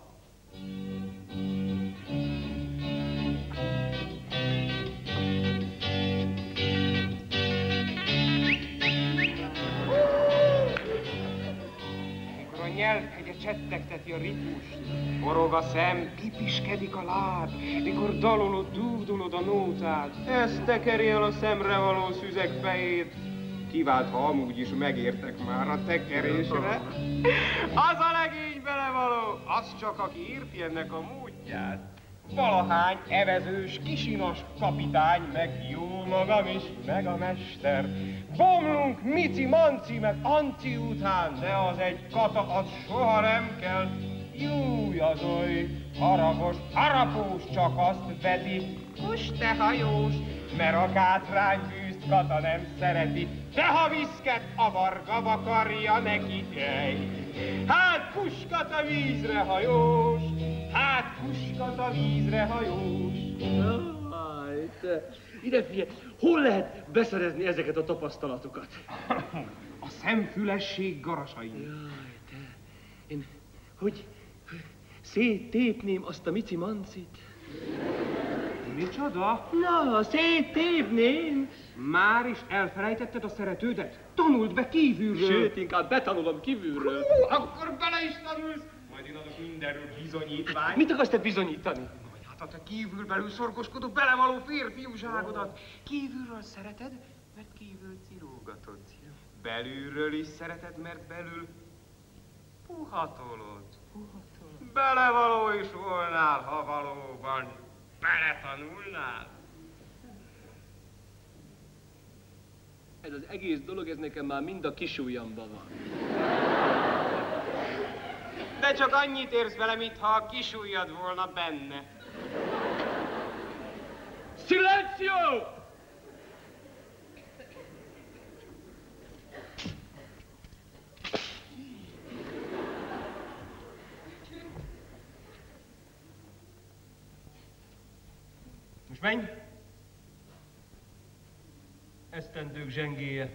Nyelvhegye csettegteti a ritmust, forog a szem, pipiskedik a láb, mikor dalolod, dúdolod a nótát. Ezt tekeri el a szemre való szüzek fejét. Kivált, ha amúgy is megértek már a tekerésre. Az a legény belevaló, az csak, aki érti ennek a módját. Valahány evezős, kisinas kapitány, meg jó magam is, meg a mester. Bomlunk Mici, Manci, meg Anci után, de az egy kata, az soha nem kell. Júj, az oly haragos, harapós, csak azt veti. Kus te hajós, mert a kátránybűzt kata nem szereti. De ha viszket a varga vakarja neki, hát kuskat a vízre hajós, hát kuskat a vízre hajós. ide figyelj, hol lehet beszerezni ezeket a tapasztalatokat? A szemfülesség garasain. Jaj, te, én hogy széttépném azt a mici-mancit? Micsoda? Na, széttépném. Már is elfelejtetted a szeretődet? Tanuld be kívülről. Sőt, inkább betanulom kívülről. Akkor bele is tanulsz. Majd én adok mindenről bizonyítványt. Mit akarsz te bizonyítani? Hát a te kívül-belül szorgoskodó belevaló férfiúságodat. Kívülről szereted, mert kívül cirógatod. Belülről is szereted, mert belül puhatolod. Belevaló is volnál, ha valóban beletanulnál. Ez az egész dolog, ez nekem már mind a kisujjamban van. De csak annyit érsz vele, mintha a kisujjad volna benne. Silencio! Most menj! Esztendők zsengéje.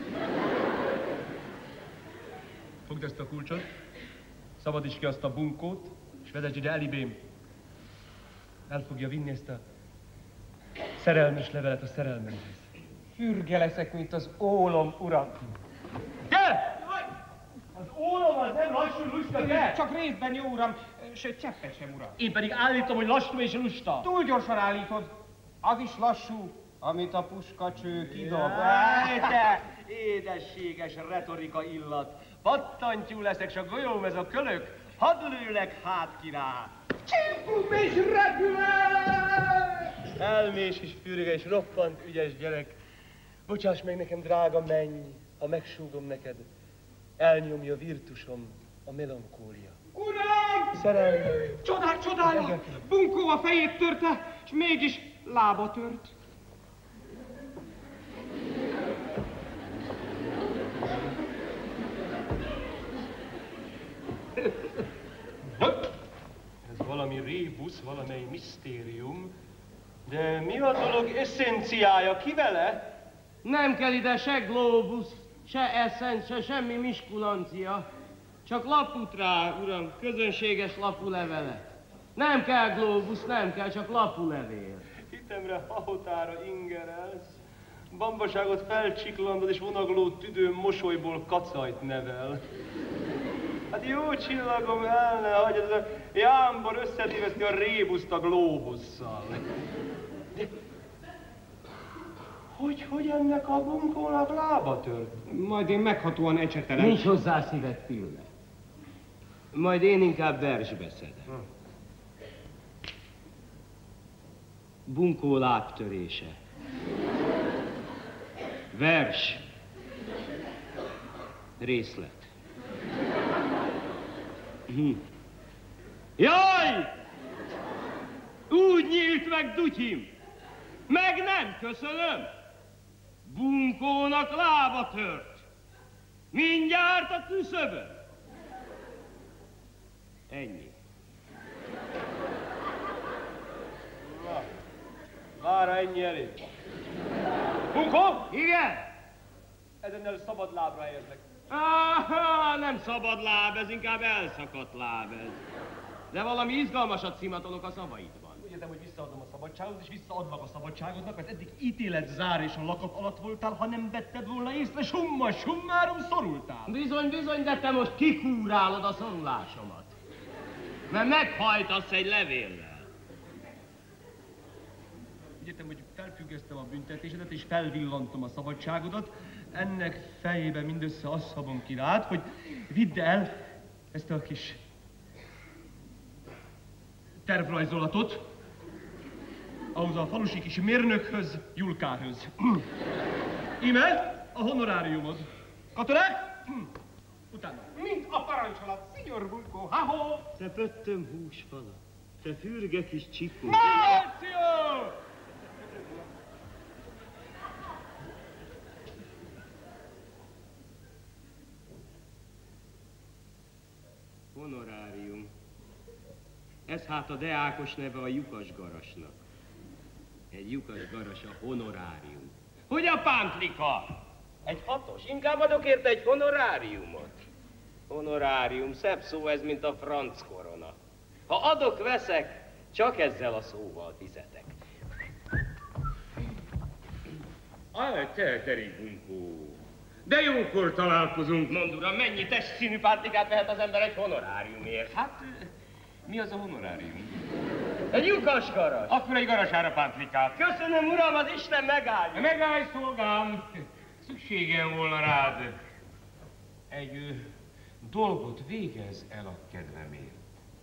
Fogd ezt a kulcsot, szabadíts ki azt a bunkót, és vezess ide elibém. El fogja vinni ezt a szerelmes levelet a szerelmemhez. Fürge leszek, mint az ólom, uram. Te! Az ólom az nem lassú, lusta, te! Csak részben jó, uram, sőt, cseppet sem, uram. Én pedig állítom, hogy lassú és lusta. Túl gyorsan állítod. Az is lassú, amit a puskacső kidob. Te édességes retorika illat. Pattantyú leszek, s a golyóm ez a kölök. Hadd lőlek hát ki rá. Csimpum és repülek! Elmés és fürge és roppant ügyes gyerek. Bocsáss meg nekem, drága menny, ha megsúgom neked. Elnyomja virtusom a melankólia. Uram! Szerelmem! Csodálat! Bunkó a fejét törte, és mégis lába tört. Ez valami rébusz, valamely misztérium. De mi a dolog eszenciája? Ki vele? Nem kell ide se glóbusz, se eszenc, se semmi miskulancia. Csak laput rá, uram, közönséges lapulevele. Nem kell glóbusz, nem kell, csak lapulevél. Hitemre hahotára ingerelsz, bambaságot felcsiklandod és vonagló tüdőn mosolyból kacajt nevel. Hát jó csillagom elne, hogy ez a jámbor összetéveszti a rébuszt a glóbusszal. De hogy ennek a bunkónak lába tört? Majd én meghatóan ecsetelem. Nincs hozzá szíved, Pille. Majd én inkább versbe szedem. Bunkó lábtörése. Vers. Részlet. Jaj! Úgy nyílt meg, Dutyim! Meg nem köszönöm! Bunkónak lába tört. Mindjárt a küszöbön. Ennyi. Mára ennyi elég. Bunkó! Igen? Ezennel szabad lábra helyezlek. Aha, nem szabad láb, ez inkább elszakadt láb ez. De valami izgalmasat szimatolok a szavaidban. Úgy értem, hogy visszaadom a szabadságot, és visszaadlak a szabadságodnak, mert eddig ítélet zár és a lakap alatt voltál, ha nem vetted volna észre, summa summarum szorultál. Bizony, de te most kikúrálod a szorulásomat. Mert meghajtasz egy levéllel. Úgy értem, hogy felfüggesztem a büntetésedet, és felvillantom a szabadságodat. Ennek fejében mindössze azt szabom ki rád, hogy vidd el ezt a kis tervrajzolatot ahhoz a falusi kis mérnökhöz, Julkához. Íme a honoráriumod. Katonák? Utána. Mint a parancsolat, szinyor Bunkó, ha-ho! Te pöttöm húsfala, te fürge kis csikó. Márció! Honorárium. Ez hát a deákos neve a lyukas garasnak. Egy lyukas garas a honorárium. Hogy a pántlika? Egy 6-os, inkább adok érte egy honoráriumot. Honorárium, szebb szó ez, mint a franc korona. Ha adok, veszek, csak ezzel a szóval fizetek. Te, Teribunkó, de jókor találkozunk. Mondd uram, mennyi testszínű pántlikát vehet az ember egy honoráriumért? Hát, mi az a honorárium? Egy lyukas garas. Akkor egy garasára pántlikát. Köszönöm, uram, az Isten megállja. Megállj, szolgám! Szükségem volna rád. Egy dolgot végezz el a kedvemért.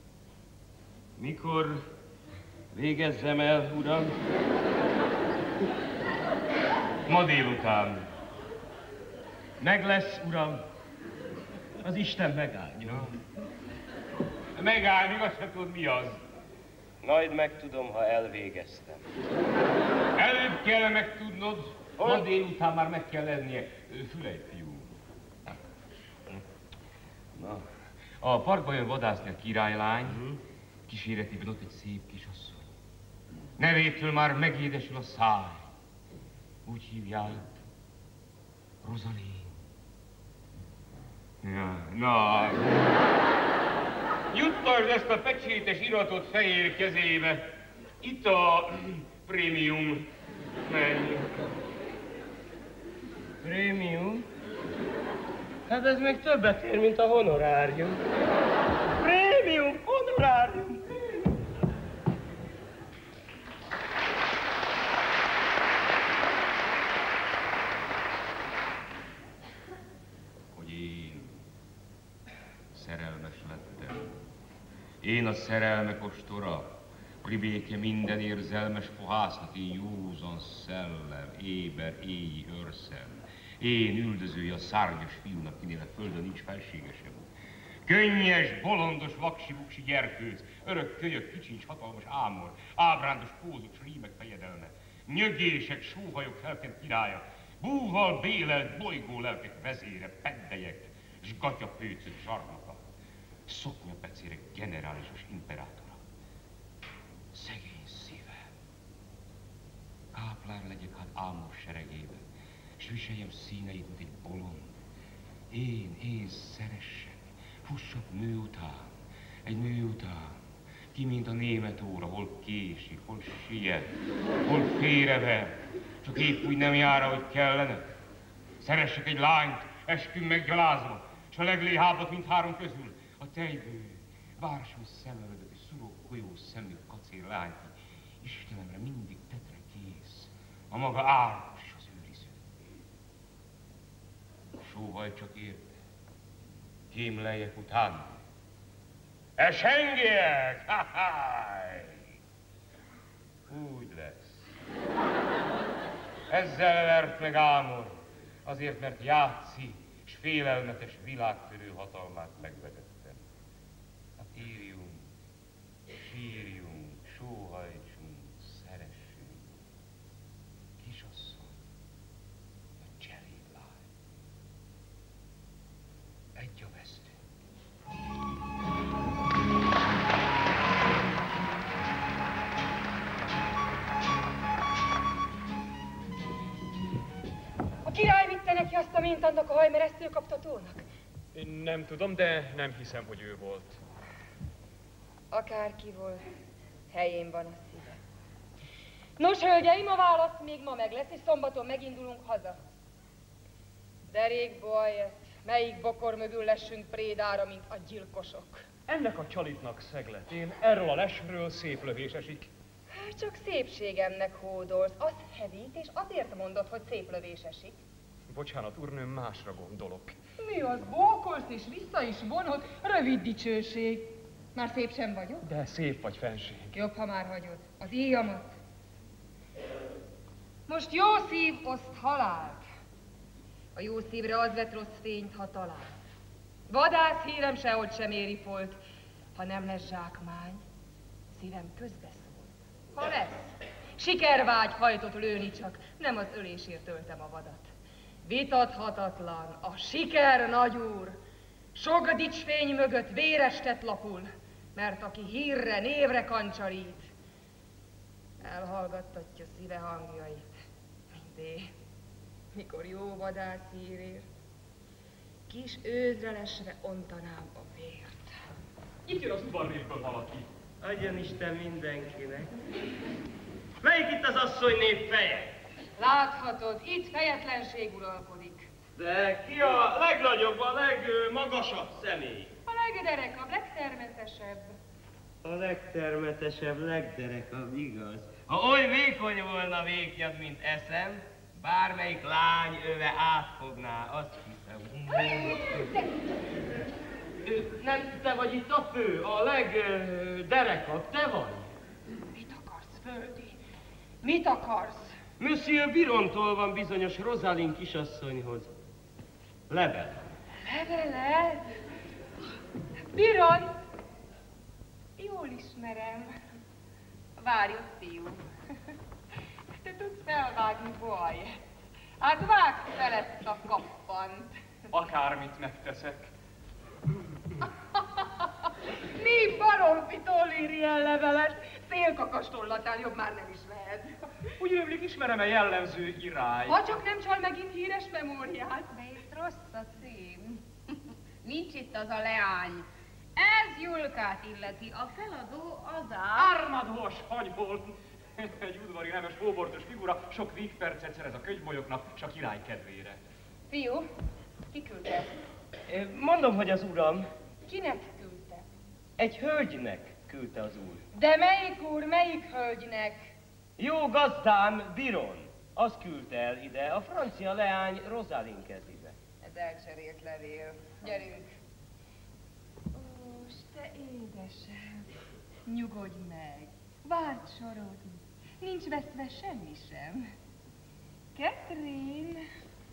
Mikor végezzem el, uram? Ma délután. Meg lesz, uram. Az Isten megállja. Megállj, még azt sem tudod, mi az. Majd megtudom, ha elvégeztem. Előbb kell megtudnod, ma délután már meg kell lennie. Fülej, fiú. Na, a parkba jön vadászni a királylány, kíséretében ott egy szép kisasszony. Nevétől már megédesül a száj. Úgy hívják, Rosalie. Ja, na. Juttasd ezt a pecsétes iratot fehér kezébe. Itt a prémium. Menj. Prémium? Hát ez még többet ér, mint a honorárium. Prémium, honorárium. Hogy én szerelmes lettem. Én a szerelmek ostora, pribéke minden érzelmes fohászati józan szellem, éber éji őrszem. Én üldözője a szárnyas fiúnak, kinél a földön nincs felségesem. Könnyes, bolondos, vaksi-buksi gyerkőc, örök kölyök, kicsincs, hatalmas ámor, ábrándos pózok, s rímek fejedelme, nyögések, sóhajok felkent királya, búval bélelt bolygó lelkek vezére, peddelyek, s gatyapőcök zsarnoka, szoknyapecérek generálisos imperátora. Szegény szívem, káplár legyek hát álmos seregében, s viseljem színeit, mint egy bolond. Én szeressek, fussak nő után, egy nő után, ki mint a német óra, hol késik, hol siet, hol félrever, csak épp úgy nem jár, ahogy kellene. Szeressek egy lányt, esküm meggyalázva, s a legléhábbat mindhárom közül, a tejbő, vársú szemöldök és szuró golyó szemű kacér lány, ki Istenemre mindig tetre kész, a maga árus az őriző. Sóhaj csak érte, kémleljek után. Esengiek! Ha-háj! Úgy lesz. Ezzel vert meg Ámor, azért, mert játszi, s félelmetes világtörő hatalmát megvetettem. Hát írjunk, sírjunk, sóhajtsunk, szeressünk. Kisasszony, a cselédlány. Egy a vesztő. A király vitte neki azt a mintannak a hajmeresztő kaptatónak? Én nem tudom, de nem hiszem, hogy ő volt. Akárki volt, helyén van a szíve. Nos, hölgyeim, a válasz még ma meg lesz, és szombaton megindulunk haza. Derék Bolyett, melyik bokor mögül lessünk prédára, mint a gyilkosok? Ennek a csalitnak szegletén erről a lesről szép lövés esik. Hát csak szépségemnek hódolsz, az hevít, és azért mondod, hogy szép lövés esik. Bocsánat, úrnőm, másra gondolok. Mi az, bókolsz és vissza is vonod? Rövid dicsőség. Már szép sem vagyok? De szép vagy, fenség. Jobb, ha már hagyod. Az íjamat. Most jó szív oszt halált. A jó szívre az vet rossz fényt, ha talál. Vadász hírem sehogy sem éri folt. Ha nem lesz zsákmány, szívem közbeszól. Ha lesz, sikervágy hajtott lőni csak, nem az ölésért öltem a vadat. Vitathatatlan, a siker nagyúr, sok dicsfény mögött vérestet lapul, mert aki hírre, névre kancsarít, elhallgattatja szíve hangjait. Mindé, mikor jó vadász írér, kis őzrelesre ontanám a vért. Itt jön az udvarrészből valaki. Adjon Isten mindenkinek. Melyik itt az asszonyné feje? Láthatod, itt fejetlenség uralkodik. De ki a legnagyobb, a legmagasabb személy? A legderekabb, legtermetesebb. A legtermetesebb, legderekabb, igaz. Ha oly vékony volna véknyad, mint eszem, bármelyik lány öve átfogná, azt hiszem. Nem, te vagy itt a fő, a legderekabb, te vagy. Mit akarsz, földi? Mit akarsz? Monsieur Birontól van bizonyos Rosalin kisasszonyhoz level. Leveled? Biron? Jól ismerem. Várj ott, fiú. Te tudsz felvágni Boajet. Hát vágd fel ezt a kappant. Akármit megteszek. Mi baromfitól ír ilyen levelet? Szélkakas tollatán jobb már nem is lehet. Úgy rémlik, ismerem-e jellemző irány? Ha csak nem csal megint híres memóriát. De itt rossz a cím. Nincs itt az a leány. Ez Julkát illeti, a feladó az Ármadós hagyból! Egy udvari nemes hóbortos figura sok végpercet szerez a könyvbolyoknak, s a király kedvére. Fiú, ki küldte? Mondom, hogy az uram. Kinek küldte? Egy hölgynek küldte az úr. De melyik úr, melyik hölgynek? Jó gazdám, Biron. Az küldte el ide, a francia leány Rosalin kezébe. Ez elcserélt levél. Gyerünk. Ó, te édesem, nyugodj meg, várj sorodni. Nincs veszve semmi sem. Catherine.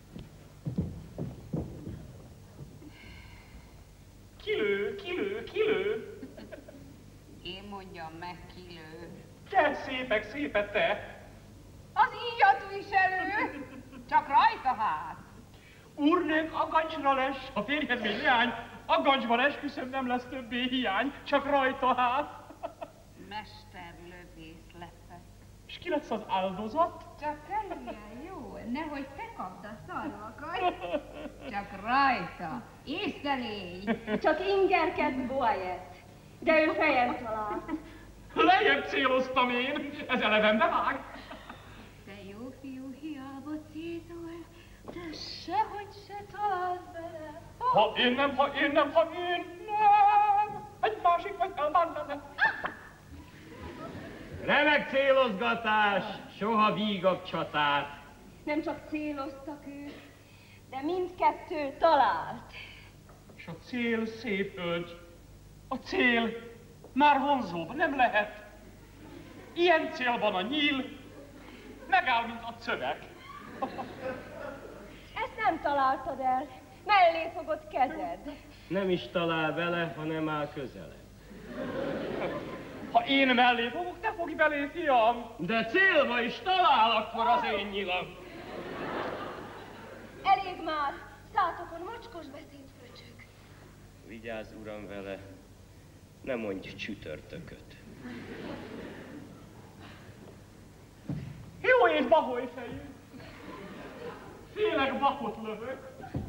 Kilő! Én mondjam meg, kilő. Te szépet te! Az íjat viselő, csak rajta hát. Úrnőnk agancsra lesz, a férjed még leány, agancsban esküszöm nem lesz többé hiány, csak rajta hát. Mesterlövész leszek. És ki lesz az áldozat? Csak kerüljen jól, nehogy te kapd a szarvakat. Csak rajta, észre légy. Csak ingerked Boayet, de ő fejem talált. Lejjebb céloztam én, ez eleven bevág. Te jó fiú, hiába cézol, de sehogy se találsz bele. Ha én nem. Egy másik vagy elbán benne. Remek célozgatás, soha vígabb csatát. Nem csak céloztak ők, de mindkettő talált. És a cél szép hölgy. A cél már vonzóbb nem lehet. Ilyen célban a nyíl megáll, mint a cövek. Ezt nem találtad el, mellé fogod kezed. Nem is talál vele, hanem áll közele. Ha én mellé fogok, te fogj belé, fiam! De célba is talál akkor az én nyilam. Elég már, szátokon mocskos beszéd fröcsög. Vigyázz, uram, vele, ne mondj csütörtököt. Jó és baholy fejű! Félek bakot lövök.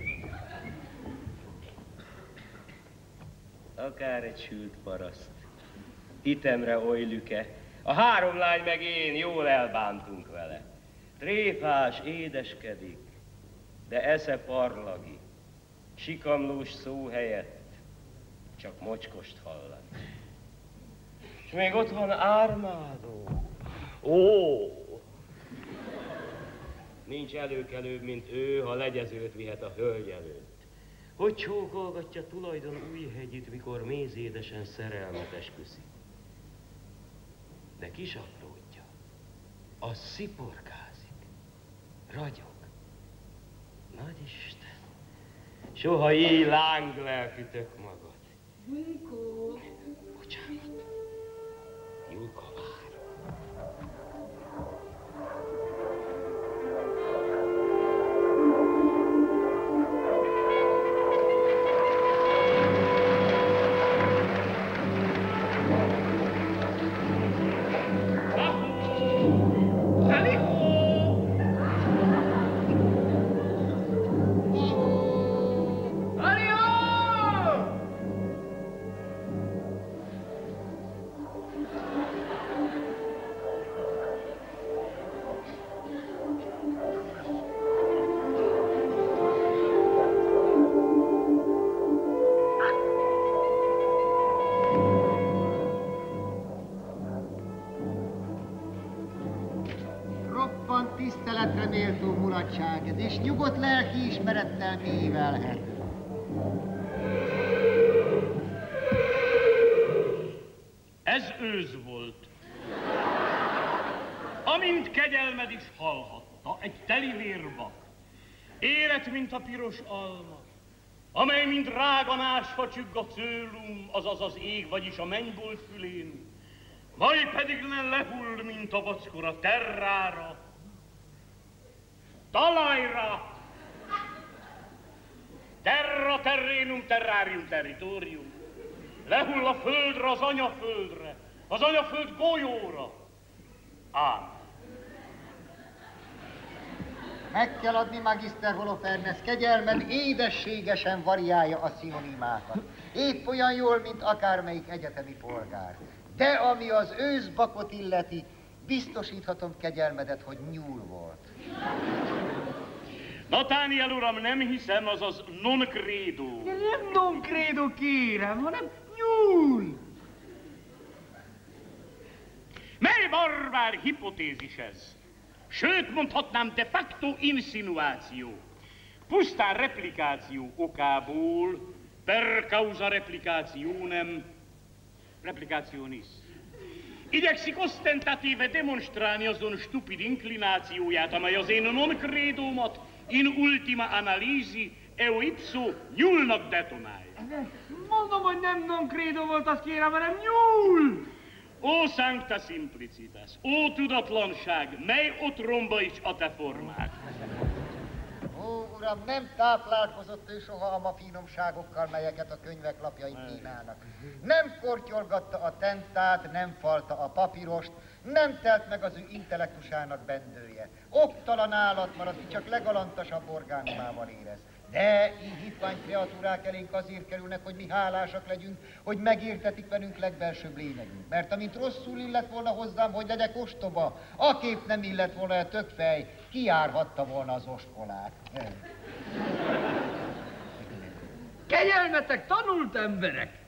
Akár egy sült paraszt. Hitemre oly lüke, a három lány meg én jól elbántunk vele. Tréfás édeskedik, de esze parlagi. Sikamlós szó helyett csak mocskost hallani. És még ott van Ármádó. Ó! Nincs előkelőbb, mint ő, ha legyezőt vihet a hölgy előtt. Hogy csókolgatja tulajdon Újhegyit, mikor mézédesen szerelmet esküszik. De kisapródja, az sziporkázik, ragyog. Nagyisten, soha így lánglelkütök magad. Julko. Bocsánat, Julka vár. és nyugodt lelkiismerettel mévelhet. Ez ősz volt. Amint kegyelmed is hallhatta, egy teli vérbak, élet, mint a piros alma, amely mint drága násfa csügg a cőlum, azaz az ég, vagyis a mennybolt fülén, majd pedig lehull, mint a vackor a terrára, talajra, terra terrenum terrarium territorium, lehull a földre, az anyaföldre, az anyaföld golyóra. Ám. Meg kell adni, Magister Holofernes, kegyelmed édességesen variálja a szinonimákat. Épp olyan jól, mint akármelyik egyetemi polgár. De ami az őszbakot illeti, biztosíthatom kegyelmedet, hogy nyúl volt. Nathaniel uram, nem hiszem, azaz non credo. De nem non credo, kérem, hanem nyúl. Mely barbár hipotézis ez? Sőt, mondhatnám de facto insinuáció. Pusztán replikáció okából, per causa replicationem, replicationis. Igyekszik osztentatíve demonstrálni azon stupid inklinációját, amely az én non credomat in ultima analisi eo ipso nyúlnak detonálja. Mondom, hogy nem non credo volt, azt kérem, hanem nyúl! Ó sancta simplicitas, ó tudatlanság, mely otromba is a te formád. Ó, uram, nem táplálkozott ő soha a ma finomságokkal, melyeket a könyvek lapjain kínálnak. Nem kortyolgatta a tentát, nem falta a papírost, nem telt meg az ő intellektusának bendője. Oktalan állat marad, ki csak legalantasabb orgánumával érez. De így hitvány kreatúrák elénk azért kerülnek, hogy mi hálásak legyünk, hogy megértetik velünk legbelsőbb lényegünk. Mert amint rosszul illett volna hozzám, hogy legyek ostoba, aképp nem illett volna a tökfej, kijárhatta volna az oskolát. Kegyelmetek, tanult emberek!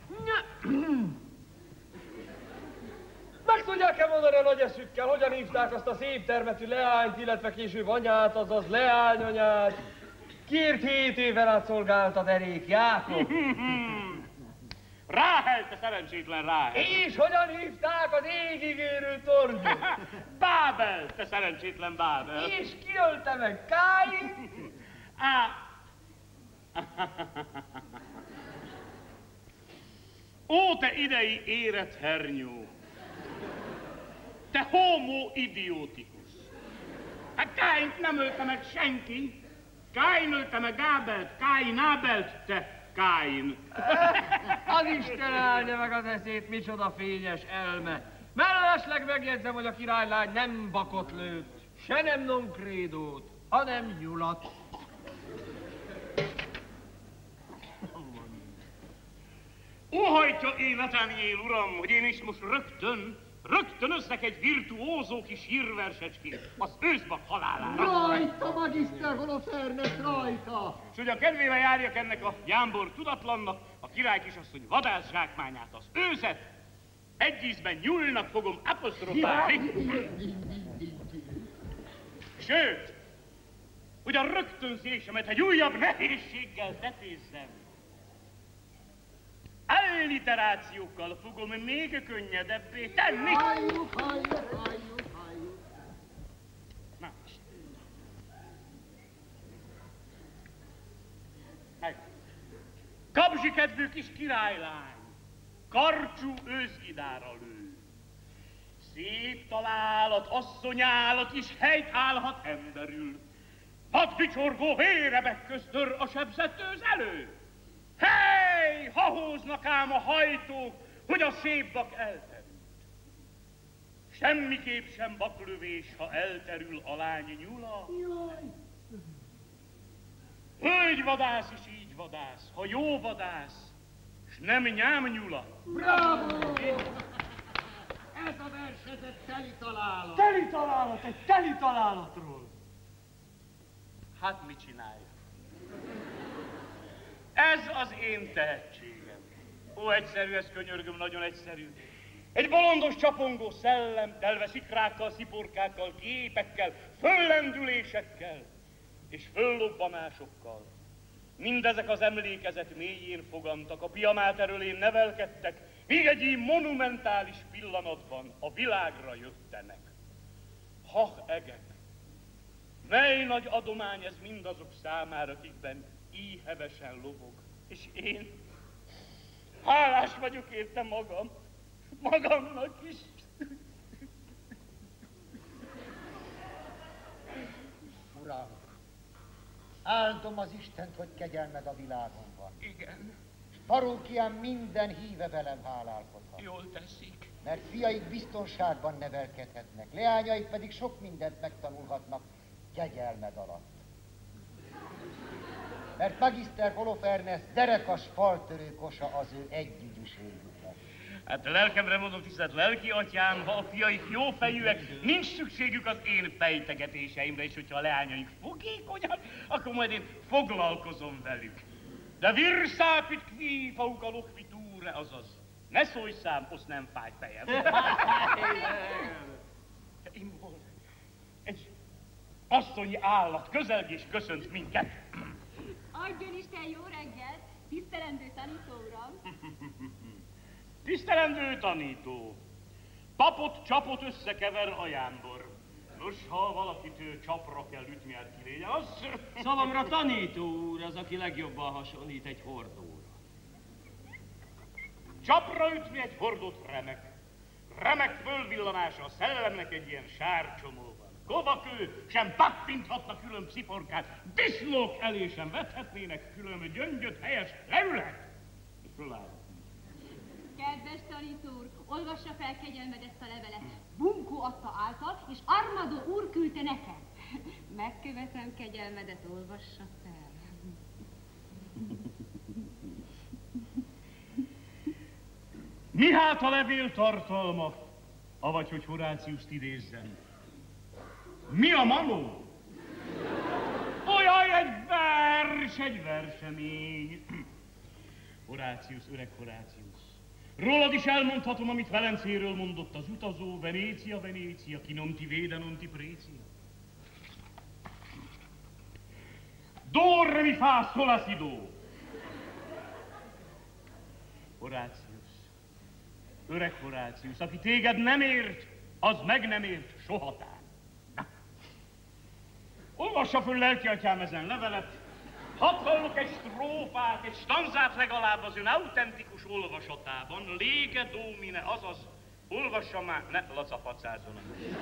Meg tudják-e mondani a nagy eszükkel, hogyan hívták azt a szép termetű leányt, illetve később anyát, azaz leányanyát? Kiért 7 éven át szolgált a derék, Jákob? Ráhel, te szerencsétlen Ráhel! És hogyan hívták az égig érő tornyot? Bábel, te szerencsétlen Bábel! És ki ölte meg, Káin? Ó, te idei érett hernyó! Te homo idiotikus! Hát Káint nem ölte meg senki! Káin ölte meg Ábelt, Káin Ábelt, te Káin! Az Isten állja meg az eszét, micsoda fényes elme! Mellesleg megjegyzem, hogy a királylány nem bakot lőtt, se nem non credo-t, hanem nyulat. Óhajtja én, Nathaniel uram, hogy én is most rögtönözzek egy virtuózó kis hírversecskét az őszbak halálára. Rajta, Magister Holofernes, rajta! És hogy a kedvével járjak ennek a jámbor tudatlannak, a király kisasszony vadász zsákmányát, az őzet, egy ízben nyúlnak fogom apostrofálni. Sőt, hogy a rögtönzésemet egy újabb nehézséggel tetézzem. Alliterációkkal fogom még könnyedebbé tenni. Halljuk. Na. Kapzsi kedvű kis királylány, karcsú őszgidára lő. Szép találat, asszonyállat is helyt állhat emberül. Vadbicsorgó vérebek közt tör a sebzett őz elő. Hey, hahóznak ám a hajtók, hogy a szép bak elterült. Semmiképp sem baklövés, ha elterül a lány nyula. Hölgyvadász is így vadász, ha jó vadász, s nem nyám nyula. Bravo! Ez a versezet teli találat. Teli találat, egy teli találatról. Hát mit csinálja? Ez az én tehetségem. Ó, egyszerű, ez könyörgöm, nagyon egyszerű. Egy bolondos, csapongó szellem, telve szikrákkal, sziporkákkal, képekkel, föllendülésekkel. és föllobbanásokkal. Mindezek az emlékezet mélyén fogantak, a Piamát erőlén nevelkedtek, míg egy így monumentális pillanatban a világra jöttenek. Ha egek, mely nagy adomány ez mindazok számára, akikben így hevesen lobog. És én hálás vagyok érte magamnak is. Uram, áldom az Istent, hogy kegyelmed a világon van. Igen. Parókián minden híve velem hálálkodhat. Jól teszik. Mert fiaik biztonságban nevelkedhetnek, leányaik pedig sok mindent megtanulhatnak kegyelmed alatt. Mert Magiszter Holofernes derekas faltörő kosa az ő együgyűségüknek. Hát a lelkemre mondom, tisztelt lelki atyám, ha a fiaik jó fejűek, nincs szükségük az én fejtegetéseimre, és hogyha a leányaik fogékonyak, akkor majd én foglalkozom velük. De virszápit kví fauka lokvitúre, azaz, ne szólj szám, osz nem fáj fejem. Imból, egy asszonyi állat közelgés köszönt minket. Adjon Isten jó reggelt, tisztelendő tanító uram! Tisztelendő tanító! Papot, csapot összekever a jámbor. Nos, ha valakitől csapra kell ütni, hát ki légyen, az... Szavamra tanító úr az, aki legjobban hasonlít egy hordóra. Csapra ütni egy hordót remek. Remek fölvillanása a szellemnek egy ilyen sárcsomóban. Kovakő sem pattinthatna külön psziforkát, disznók elé sem vethetnének külön gyöngyöt, helyes leület. Föláll. Kedves tanító úr, olvassa fel kegyelmed ezt a levelet. Bunkó adta által, és Armado úr küldte nekem. Megkövetem kegyelmedet, olvassa fel. Mi hát a levél tartalma, avagy hogy Horáciuszt idézzem? Mi a manó? Olyan egy versemény. Horácius, öreg Horácius. Rólad is elmondhatom, amit Velencéről mondott az utazó, Venécia, Venécia, ki non ti vede, non ti precia. Do, re, mi, fa, sol, la, si, do. Horácius, öreg Horácius, aki téged nem ért, az meg nem ért sohatán. Olvassa föl, lelki atyám, ezen levelet, hadd hallok egy strófát, egy stanzát legalább az ön autentikus olvasatában, lége domine, azaz, olvassa már, ne lacapacázzon.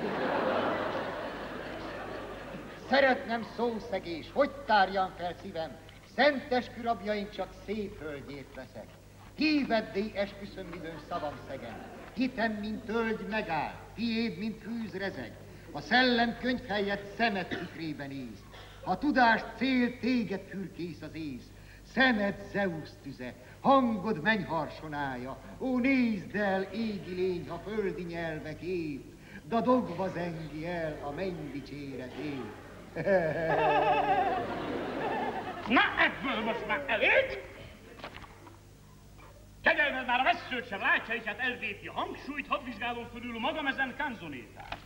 Szeretnem szószegés, hogy tárjam fel szívem, szenteskü rabjaink csak szép földjét veszek. Híveddé esküszöm, midőn szavam szegen, hitem, mint tölgy megáll, fiéd, mint fűz rezeg. A szellem könyv helyett szemed tükrében ész, a tudás cél téged fürkész az ész. Szemed Zeus tüze, hangod mennyharsonája, ó nézd el, égi lény, ha földi nyelvek ép, da dogva zengi el a menny dicséretét. Na, ebből most már elég! Kegyelmed már a vesszőt sem látja, és hát elvéti a hangsúlyt, hadd vizsgálom fölül magam ezen kanzonétát.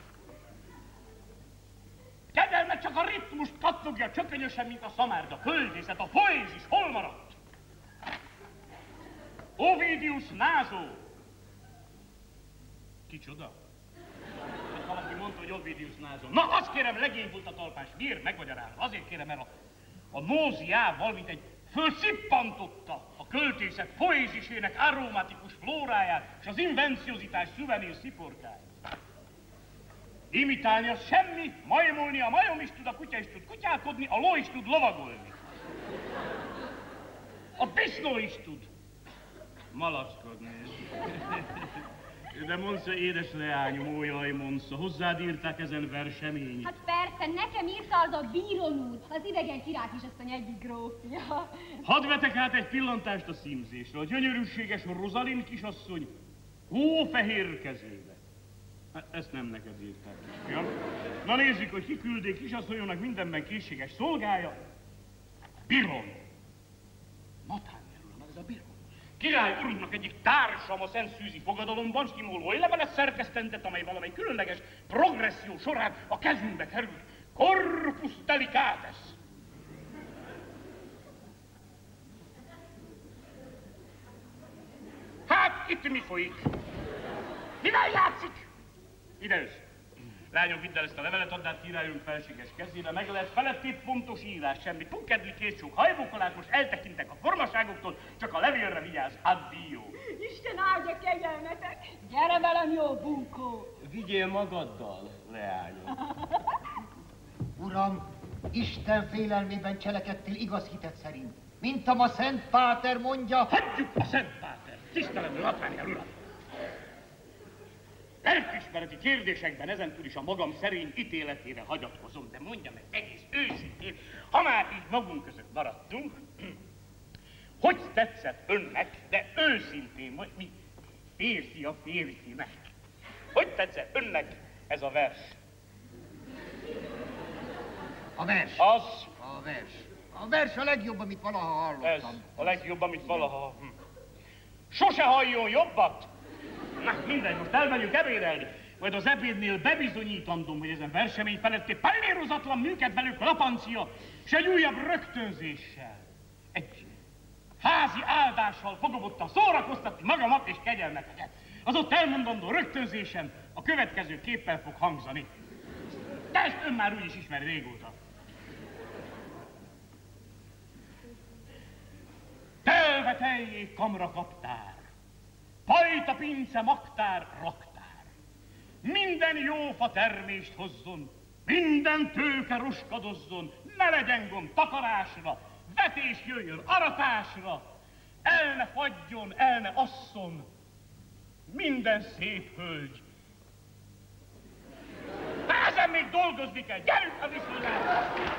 Kegyelmed csak a ritmust kattogja csökönyösen, mint a szamárda, földészet, a poézis hol maradt? Ovidius Naso. Kicsoda? Hát valaki mondta, hogy Ovidius Naso. Na, azt kérem, legény volt a talpás. Miért megmagyarázva? Azért kérem, mert a nóziával, mint egy fölszippantotta a költészet poézisének aromatikus flóráját és az invenciozitás szuvenír sziporkáját. Imitálni az semmi, majmolni a majom is tud, a kutya is tud kutyálkodni, a ló is tud lovagolni. A disznó is tud malackodni. De Monsza, édes leányom, ó jaj, Monsza, hozzád írták ezen verseményi. Hát persze, nekem írta az a Bíron úr, az idegen király kisasszony egyik grófja. Hadd vetek át egy pillantást a szímzésre. A gyönyörűséges Rozalind kisasszony hófehér kezébe. Hát ezt nem neked írták. Ja? Na nézzük, hogy kiküldék kisasszonyomnak mindenben készséges szolgája. Biron. Natányer uram, ez a Biron. Király urunknak egyik társam a Szent Szűzi fogadalomban, stimul oly levelet szerkesztentett, amely valamely különleges progresszió során a kezünkbe került. Corpus Delicates. Itt mi folyik? Mivel játszik? Ide ősz. Lányom, vidd el ezt a levelet, add át királyunk felséges kezébe, meg lehet felettét pontos írás, semmi punkedli, készcsók, hajbókolás, most eltekintek a formaságoktól, csak a levélre vigyázz, addió. Isten áldja kegyelmetek! Gyere velem, jó bunkó! Vigyél magaddal, leányom. Uram, Isten félelmében cselekedtél igaz hitet szerint. Mint a Szent Páter mondja... Hagyjuk a Szent Páter! Tisztelemről adványjal, uram! Lelkiismereti kérdésekben ezentúl is a magam szerény ítéletére hagyatkozom, de mondja meg egész őszintén, ha már így magunk között maradtunk, hogy tetszett önnek, de őszintén, vagy mi férfi a férfinek, hogy tetszett önnek ez a vers? A vers? Az. A vers. A vers a legjobb, amit valaha hallottam. Ez a legjobb, amit valaha... Sose halljon jobbat! Na, mindegy, most elmegyünk ebédelni. Majd az ebédnél bebizonyítandom, hogy ezen versemény feletti pallérozatlan műkedvelők lapancia, s egy újabb rögtönzéssel. Egy házi áldással fogom ott szórakoztatni magamat és kegyelmeteket. Az ott elmondandó rögtönzésem a következő képpel fog hangzani. De ezt ön már úgyis ismeri régóta. Telve teljék kamra kaptár, pajta pince magtár raktár. Minden jófa termést hozzon, minden tőke roskadozzon, ne legyen gond takarásra, vetés jöjjön aratásra, el ne fagyjon, el ne asszon, minden szép hölgy. Ezen még dolgozni kell, gyerünk a viszonylátra!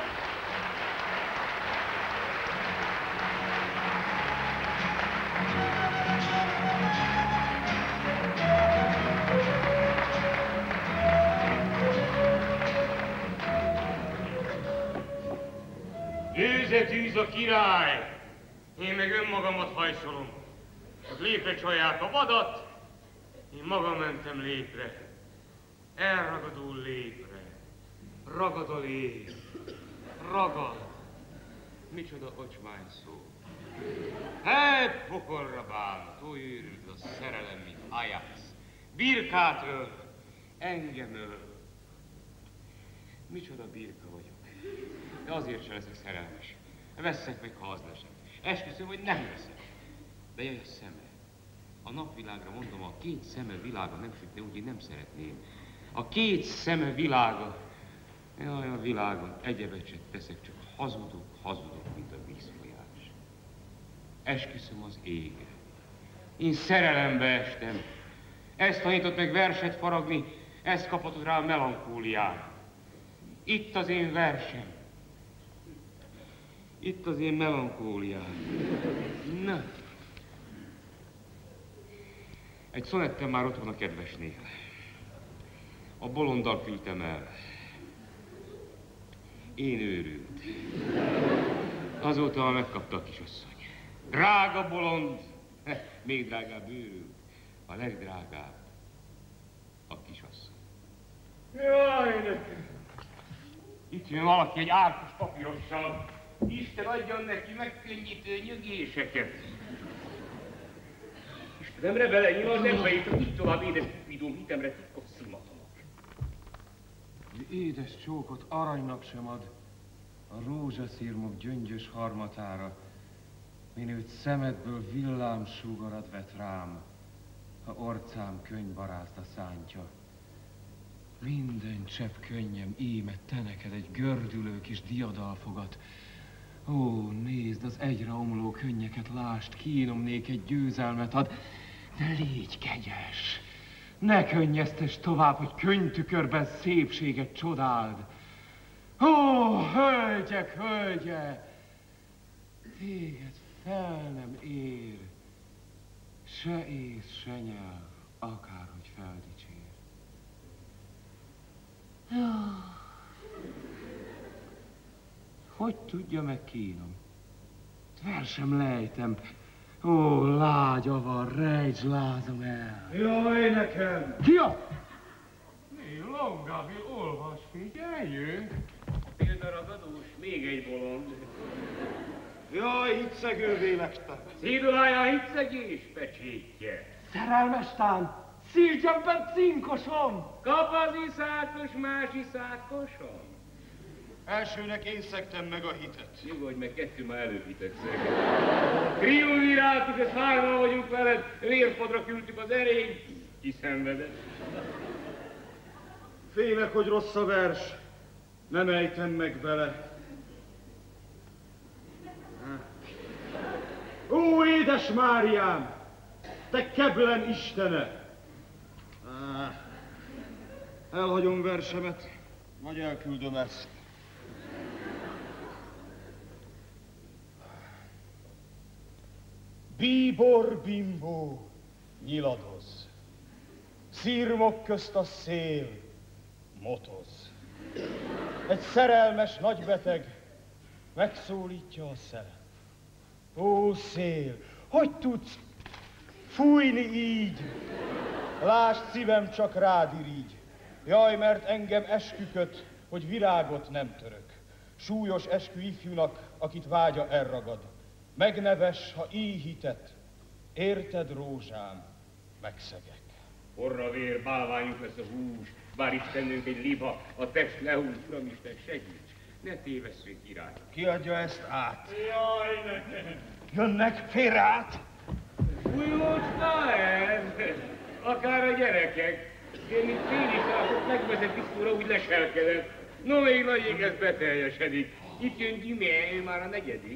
Győze tűz a király, én meg önmagamat hajszolom. Az lépre csalják a vadat, én magam mentem lépre. Elragadó lépre. Ragad a lép. Ragad. Micsoda ocsmány szó. Hát, pokolra bánat, oly őrült a szerelem, mint Ajax. Birkát öl, engem öl. Micsoda birka vagyok. De azért sem leszek szerelmes. Veszek meg, ha az leszek. Esküszöm, hogy nem leszek. De jaj, a szeme. A napvilágra mondom, a két szeme világa nem sütne, úgy én nem szeretném. A két szeme világa. Jaj, a világon egyebet sem teszek, csak hazudok, mint a vízfolyás. Esküszöm az égre. Én szerelembe estem. Ezt tanított meg verset faragni, ezt kapott rá a melankóliát. Itt az én versem. Itt az én melankóliám. Na. Egy szonettem már ott van a kedvesnél. A bolonddal küldtem el. Én őrült. Azóta már megkapta a kisasszony. Drága bolond, még drágább őrült. A legdrágább a kisasszony. Jaj, nekem! Itt jön valaki egy árkus papírossal. Isten adjon neki megkönnyítő nyögéseket. Istenemre belenyil az embeítok, így tovább édes pupidóm hitemre titkos szimatalak. Édes csókot aranynak sem ad a rózsaszírmok gyöngyös harmatára, minőt szemedből villámsúgarat vet rám, ha orcám könyvbarázda szántja. Minden csepp könnyem íme te neked egy gördülő kis diadalfogat. Ó, nézd, az egyre omló könnyeket lásd, kínomnék egy győzelmet ad, de légy kegyes! Ne könnyeztess tovább, hogy könnytükörben szépséget csodáld! Ó, hölgyek, hölgye! Téged fel nem ér, se ész, se nyelv, akárhogy feldicsér. Hogy tudja meg kínom? Versem lejtem. Ó, lágy avar, rejts lázom el. Jaj, nekem! Ki az? Mi, Longábil, olvas, figyeljünk! Példaragadós, még egy bolond. Jaj, hitszegő vélek te! Cédulája a hitszegés pecsétje. Szerelmestán, szívgyömbben cinkosom! Kap az iszákos, más iszákosom. Elsőnek én szegtem meg a hitet. Nyugodj meg, kettő már előbb hitegszik. Triumviráltuk, ezt hárman vagyunk veled, vérpadra küldtük az erényt. Kiszenvedett. Félek, hogy rossz a vers. Nem ejtem meg bele. Ó, édes Máriám! Te keblen istene! Elhagyom versemet, vagy elküldöm ezt. Bíbor bimbó, nyiladoz. Szirmok közt a szél, motoz. Egy szerelmes nagybeteg megszólítja a szelep. Ó, szél, hogy tudsz fújni így? Lásd, szívem csak rád irigy. Jaj, mert engem esküköt, hogy virágot nem török. Súlyos eskü ifjúnak, akit vágya elragad. Megneves, ha íhitet, érted, rózsám, megszegek. Forra vér, bálványunk lesz a hús, bár Istennünk egy liba, a test lehúz, Uramisten, segíts, ne tévesszünk király. Ki adja ezt át? Jaj, nekem! Jönnek félre át! Újlócska ez! Akár a gyerekek. Én itt féliságot megvezet tisztóra úgy leselkedett. No, még nagy ég, ez beteljesedik. Itt jön Gyümé, ő már a negyedik.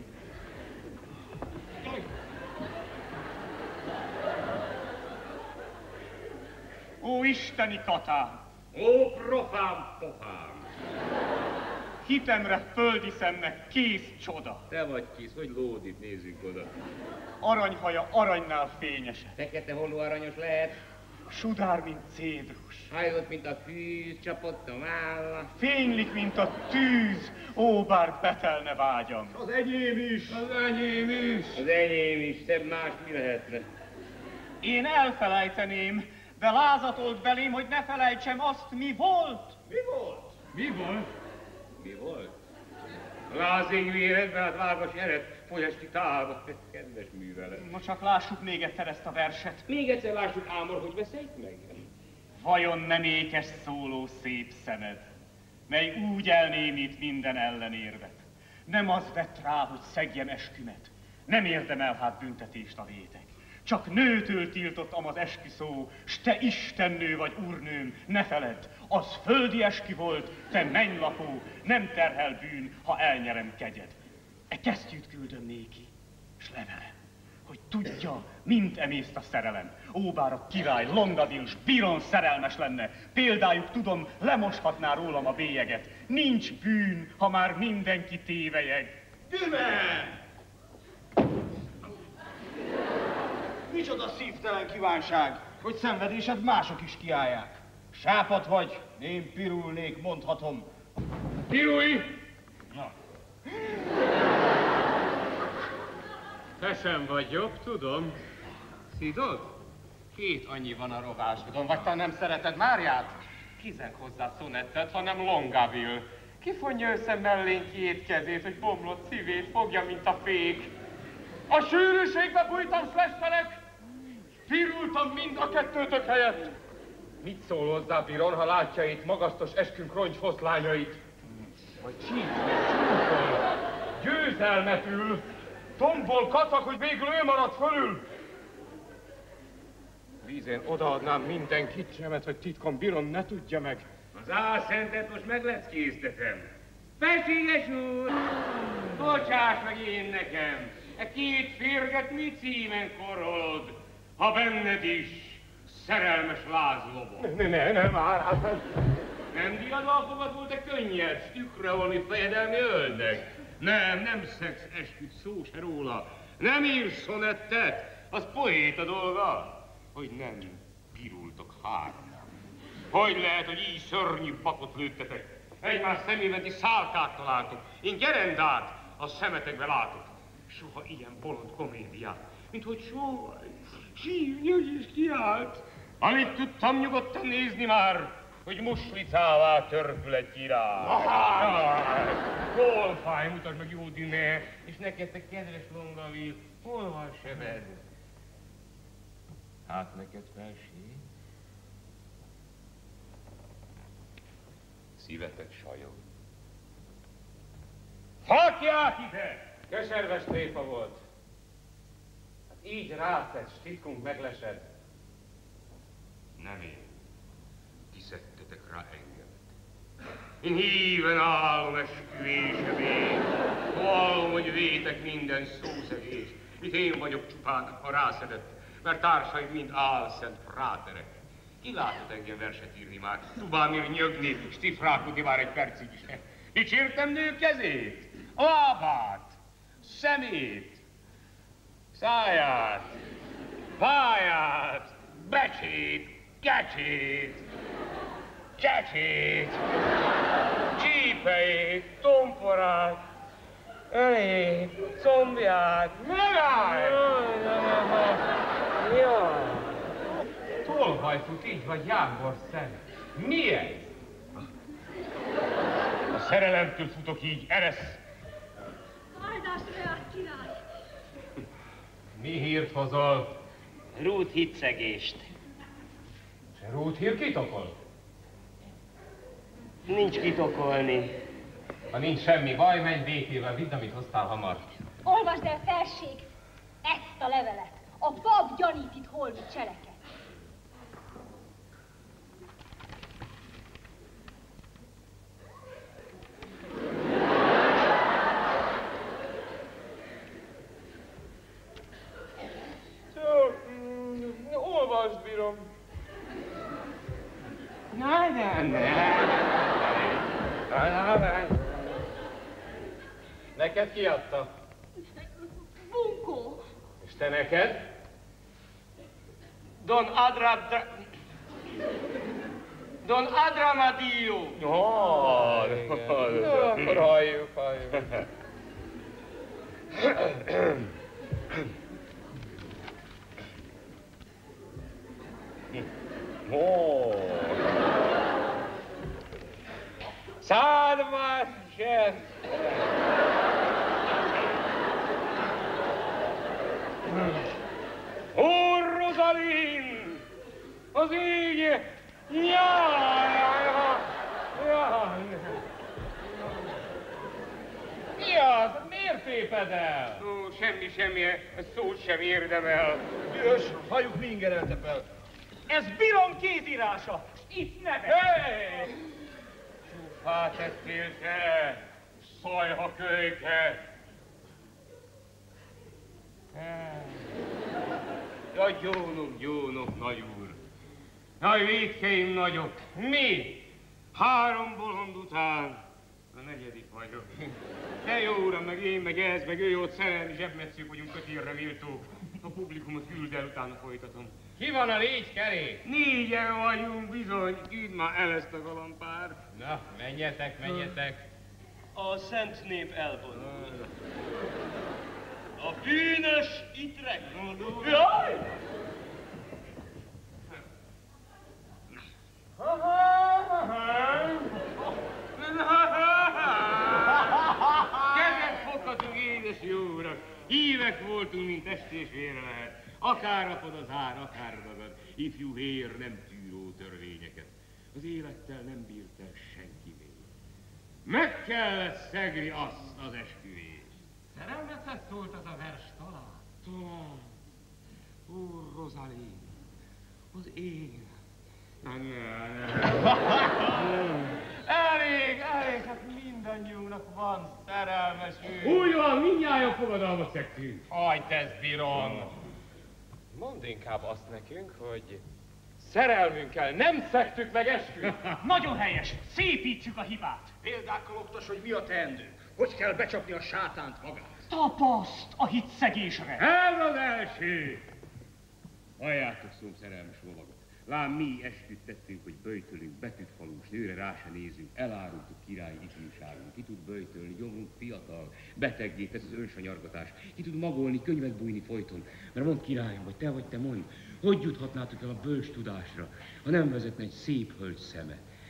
Ó, isteni katám! Ó, profán pofám! Hitemre földi szemnek kész csoda. Te vagy kész, hogy lódít, nézzük oda. Aranyhaja aranynál fényesebb. Fekete holló aranyos lehet. Sudár, mint cédrus. Hajlott, mint a fűz, csapott a válla. Fénylik, mint a tűz, ó, bár betelne vágyam. Az enyém is! Az enyém is! Az enyém is, szebb más mi lehetne? Én elfelejteném, de lázatolt belém, hogy ne felejtsem azt, mi volt. Mi volt? Mi volt? Mi volt? A lázény véredben, hát vágas ered, folyesti tálba. Kedves művelet. No csak lássuk még egyszer ezt a verset. Még egyszer lássuk, Ámor, hogy veszélyt meg. Vajon nem ékes szóló szép szemed, mely úgy elnémít minden ellenérvet. Nem az vett rá, hogy szegjem eskümet. Nem érdemel hát büntetést a vétek. Csak nőtől tiltottam az esküszó, s te istennő vagy úrnőm, ne feledd, az földi eskü volt, te mennylakó, nem terhel bűn, ha elnyerem kegyed. E kesztyűt küldöm néki, s levele, hogy tudja, mint emészt a szerelem. Ó, bár a király Longadil s Biron szerelmes lenne, példájuk tudom, lemoshatná rólam a bélyeget. Nincs bűn, ha már mindenki tévejeg. Dümen! Micsoda szívtelen kívánság, hogy szenvedésed mások is kiállják. Sápat vagy, én pirulnék, mondhatom. Pirulj! Na. Te sem vagy jobb, tudom. Szidod? 2 annyi van a rovásodon, vagy te nem szereted Máriát? Kizek hozzá szonettet, hanem Longaville. Kifonja össze mellénk étkezét, hogy bomlott szívét fogja, mint a fék. A sűrűségbe bújtam, szlesztelek, pirultam mind a kettőtök helyett. Mit szól hozzá Biron, ha látja itt magasztos eskünk rongyfoszlányait? Vagy csípol, győzelmet ül, tombol kacag, hogy végül ő marad fölül. Vízén odaadnám minden kicsemet, hogy titkon Biron ne tudja meg. Az álszentet most megleckéztetem. Felséges úr, bocsáss meg én nekem, e 2 férget mi címen korolod, ha benned is szerelmes lázlobog. Ne, már. Nem diadal fogadul, de könnyed, tükre valami fejedelmi öldnek. Nem szegsz esküt, szó se róla. Nem írsz szonettet, az poéta dolga. Hogy nem pirultok 3. Hogy lehet, hogy így szörnyű pakot lőttetek? Egymás szeméventi szálkát találtok. Én gerendát a szemetekbe látok. Soha ilyen bolond komédiát, mint hogy sóvaj, sírni, hogy is kiállt. Alig tudtam nyugodtan nézni már, hogy muslicává törpül egy király. Golfáj, mutasd meg jó düme, és neked te kedves Longaville, hol van sebed? Hát neked felség? Szívetek sajog. Hakják ide! Keserves tréfa volt. Hát így rátesz, titkunk meglesed. Nem én. Ti szedtetek rá engemet. Én híven állom esküvésebét. Hallom, hogy vétek minden szószegés. Itt én vagyok csupán a rászedett, mert társaid mind álszent fráterek. Ki látott engem verset írni már, szubámir nyögni, stifrákodni már egy percig is. Dicsértem nő kezét, a lábát, szemét, száját, váját, becsét, kecsét, csecsét, csípejét, tomporát, ölét, combját. Megállj! Jaj! Tolvajfut, így vagy Jámbor szem. Mi ez? A szerelemtől futok így, eresz. Áldás reát király! Mi hírt hozol? Rút hitszegést. Se rút hír kitokol? Nincs kitokolni. Ha nincs semmi baj, menj békével, vidd, amit hoztál hamar. Olvasd el, felség, ezt a levelet. A pap gyanít itt holmi cseleket. Olvasd, bírom. Neked ki adta? Bunkó. És te neked? Don Adramadillo. Akkor halljuk. Szádmásért! Ó, Rosalin! Az így! Jaj! Mi az? Miért téped el? Ó, semmi, ez szót sem érdemel. Dühös, halljuk mi ingerelte fel. Ez Biron kézírása! Itt neve! Hey! Csúfát tettél te, szajha kölyke! Jaj, gyónok, nagy úr! Jaj, vétkeim nagyok! Mi? 3 bolond után a 4. vagyok. De jó uram, meg én, meg ez, meg ő, ott szerelmi zsebmetszők vagyunk, kötélre méltók. A publikumot küld el, utána folytatom. Ki van a 4 kerék? 4-en vagyunk, bizony. Küld már el ezt a galambárt. Na, menjetek. A szent nép elvonul. A bűnös itt rekordul. Jaj! Kezet foghatunk, édes jó urak. Hívek voltunk, mint testvére lehet. Akár apad az ár, akár ragad. Ifjú vér nem tűró törvényeket. Az élettel nem bírt el senki még. Meg kellett szegni azt az esküvést. Szerelmethez szólt az a vers talán? Talán. Ó, Rosalin, az én. Elég, hát mindannyiunknak van szerelmesünk. Úgy van, mindnyájan fogadalmat szegtünk. Hagyd ezt, Biron! Mondd inkább azt nekünk, hogy szerelmünkkel nem szegtük meg esküt. Nagyon helyes, szépítsük a hibát. Példákkal oktas, hogy mi a teendő. Hogy kell becsapni a sátánt magát. Tapaszt a hitszegésre. Ez az első! Halljátok szó, szerelmes lovagok. Lám mi esküt tettünk, hogy böjtölünk, betűtfalús nőre rá se nézünk, elárultuk királyi ifjúságunk. Ki tud böjtölni, gyomrunk fiatal, beteggé tesz az önsanyargatás. Ki tud magolni, könyvet bújni folyton. Mert mondd királyom, vagy te mondd, hogy juthatnátok el a bölcs tudásra, ha nem vezetne egy szép hölgy szeme.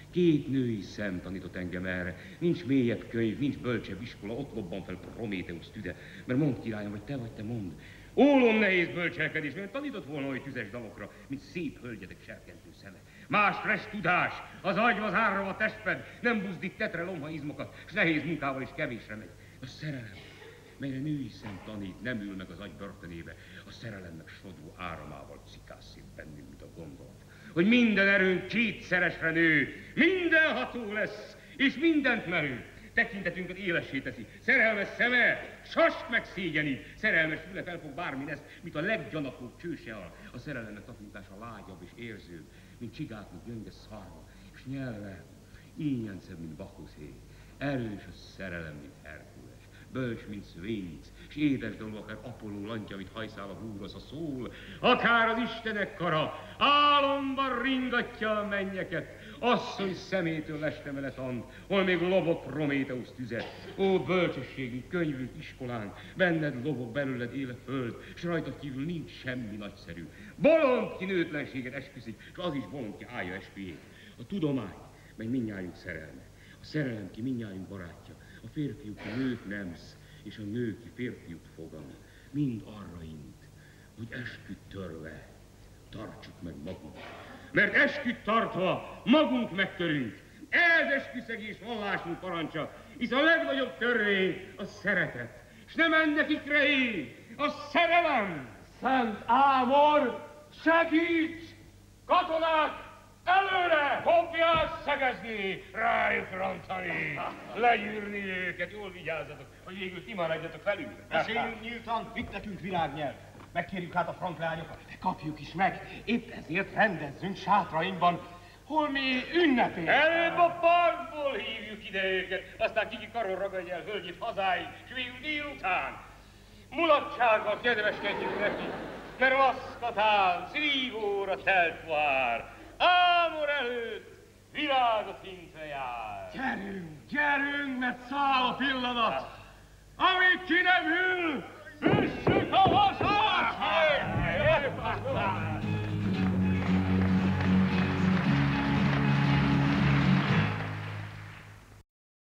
2 női szem tanított engem erre. Nincs mélyebb könyv, nincs bölcsebb iskola, ott lobban fel Prométeusz tüde. Mert mondd, királyom, vagy te mondd. Ólom nehéz bölcselkedés, mert tanított volna oly tüzes dalokra, mint szép hölgyetek serkentő szeme. Más lesz tudás, az agyva zárva a testped, nem buzdít tetre lomha izmokat, s nehéz munkával is kevésre megy. A szerelem, melyre női szem tanít, nem ül meg az agy börtönébe, a szerelemnek sodró áramával cikászít bennünk, mint a gondolat. Hogy minden erőnk kétszeresre nő, mindenható lesz, és mindent merő. Tekintetünket élessé teszi. Szerelmes szeme, sast megszégyeni. Szerelmes füle felfog bármi ezt, mint a leggyanaklóbb csőseal. A szerelemnek tapintása lágyabb és érzőbb, mint csigáknak gyönge szarva, és nyelve ínyen szebb, mint Bakuszé. Erős a szerelem, mint Herkules, bölcs, mint Szvénix, és édes dolog, akár Apolló lantja, amit hajszál a húrosz a szól, akár az istenek kara, álomban ringatja a mennyeket, asszony szemétől lestemele tant, hol még lobog Prométeusz tüze. Ó, bölcsességünk, könyvünk, iskolánk, benned lobog, belőled él a föld, s rajtad kívül nincs semmi nagyszerű. Bolond ki nőtlenséget esküszik, s az is bolond ki állja esküjét. A tudomány, mely mindnyájunk szerelme, a szerelem ki mindnyájunk barátja, a férfiuk ki nőt nemsz, és a nő ki férfiút fogam, mind arra int, hogy esküt törve tartsuk meg magunk. Mert esküt tartva magunk megtörünk. Ez esküszegés vallásunk parancsa, hisz a legnagyobb törvény a szeretet. S nem ennek ikre a szerelem. Szent Ámor, segíts! Katonák, előre! Kopját szegezni, rájuk rontani, legyűrni őket, jól vigyázzatok, hogy végül ti maradjatok felül. Beszéljünk nyíltan, itt nekünk virágnyelv. Megkérjük hát a frank leányokat, de kapjuk is meg. Épp ezért rendezzünk sátrainkban holmi ünnepét. Előbb a parkból hívjuk ide őket, aztán kiki karon ragadja el hölgyét hazáig, s végül délután mulatsággal kedveskedjünk neki, mert vaszkatán, szívóra telt vár, Ámor előtt világot intve jár. Gyerünk, gyerünk, mert száll a pillanat, amit ki nem hűl, üssük a vasat!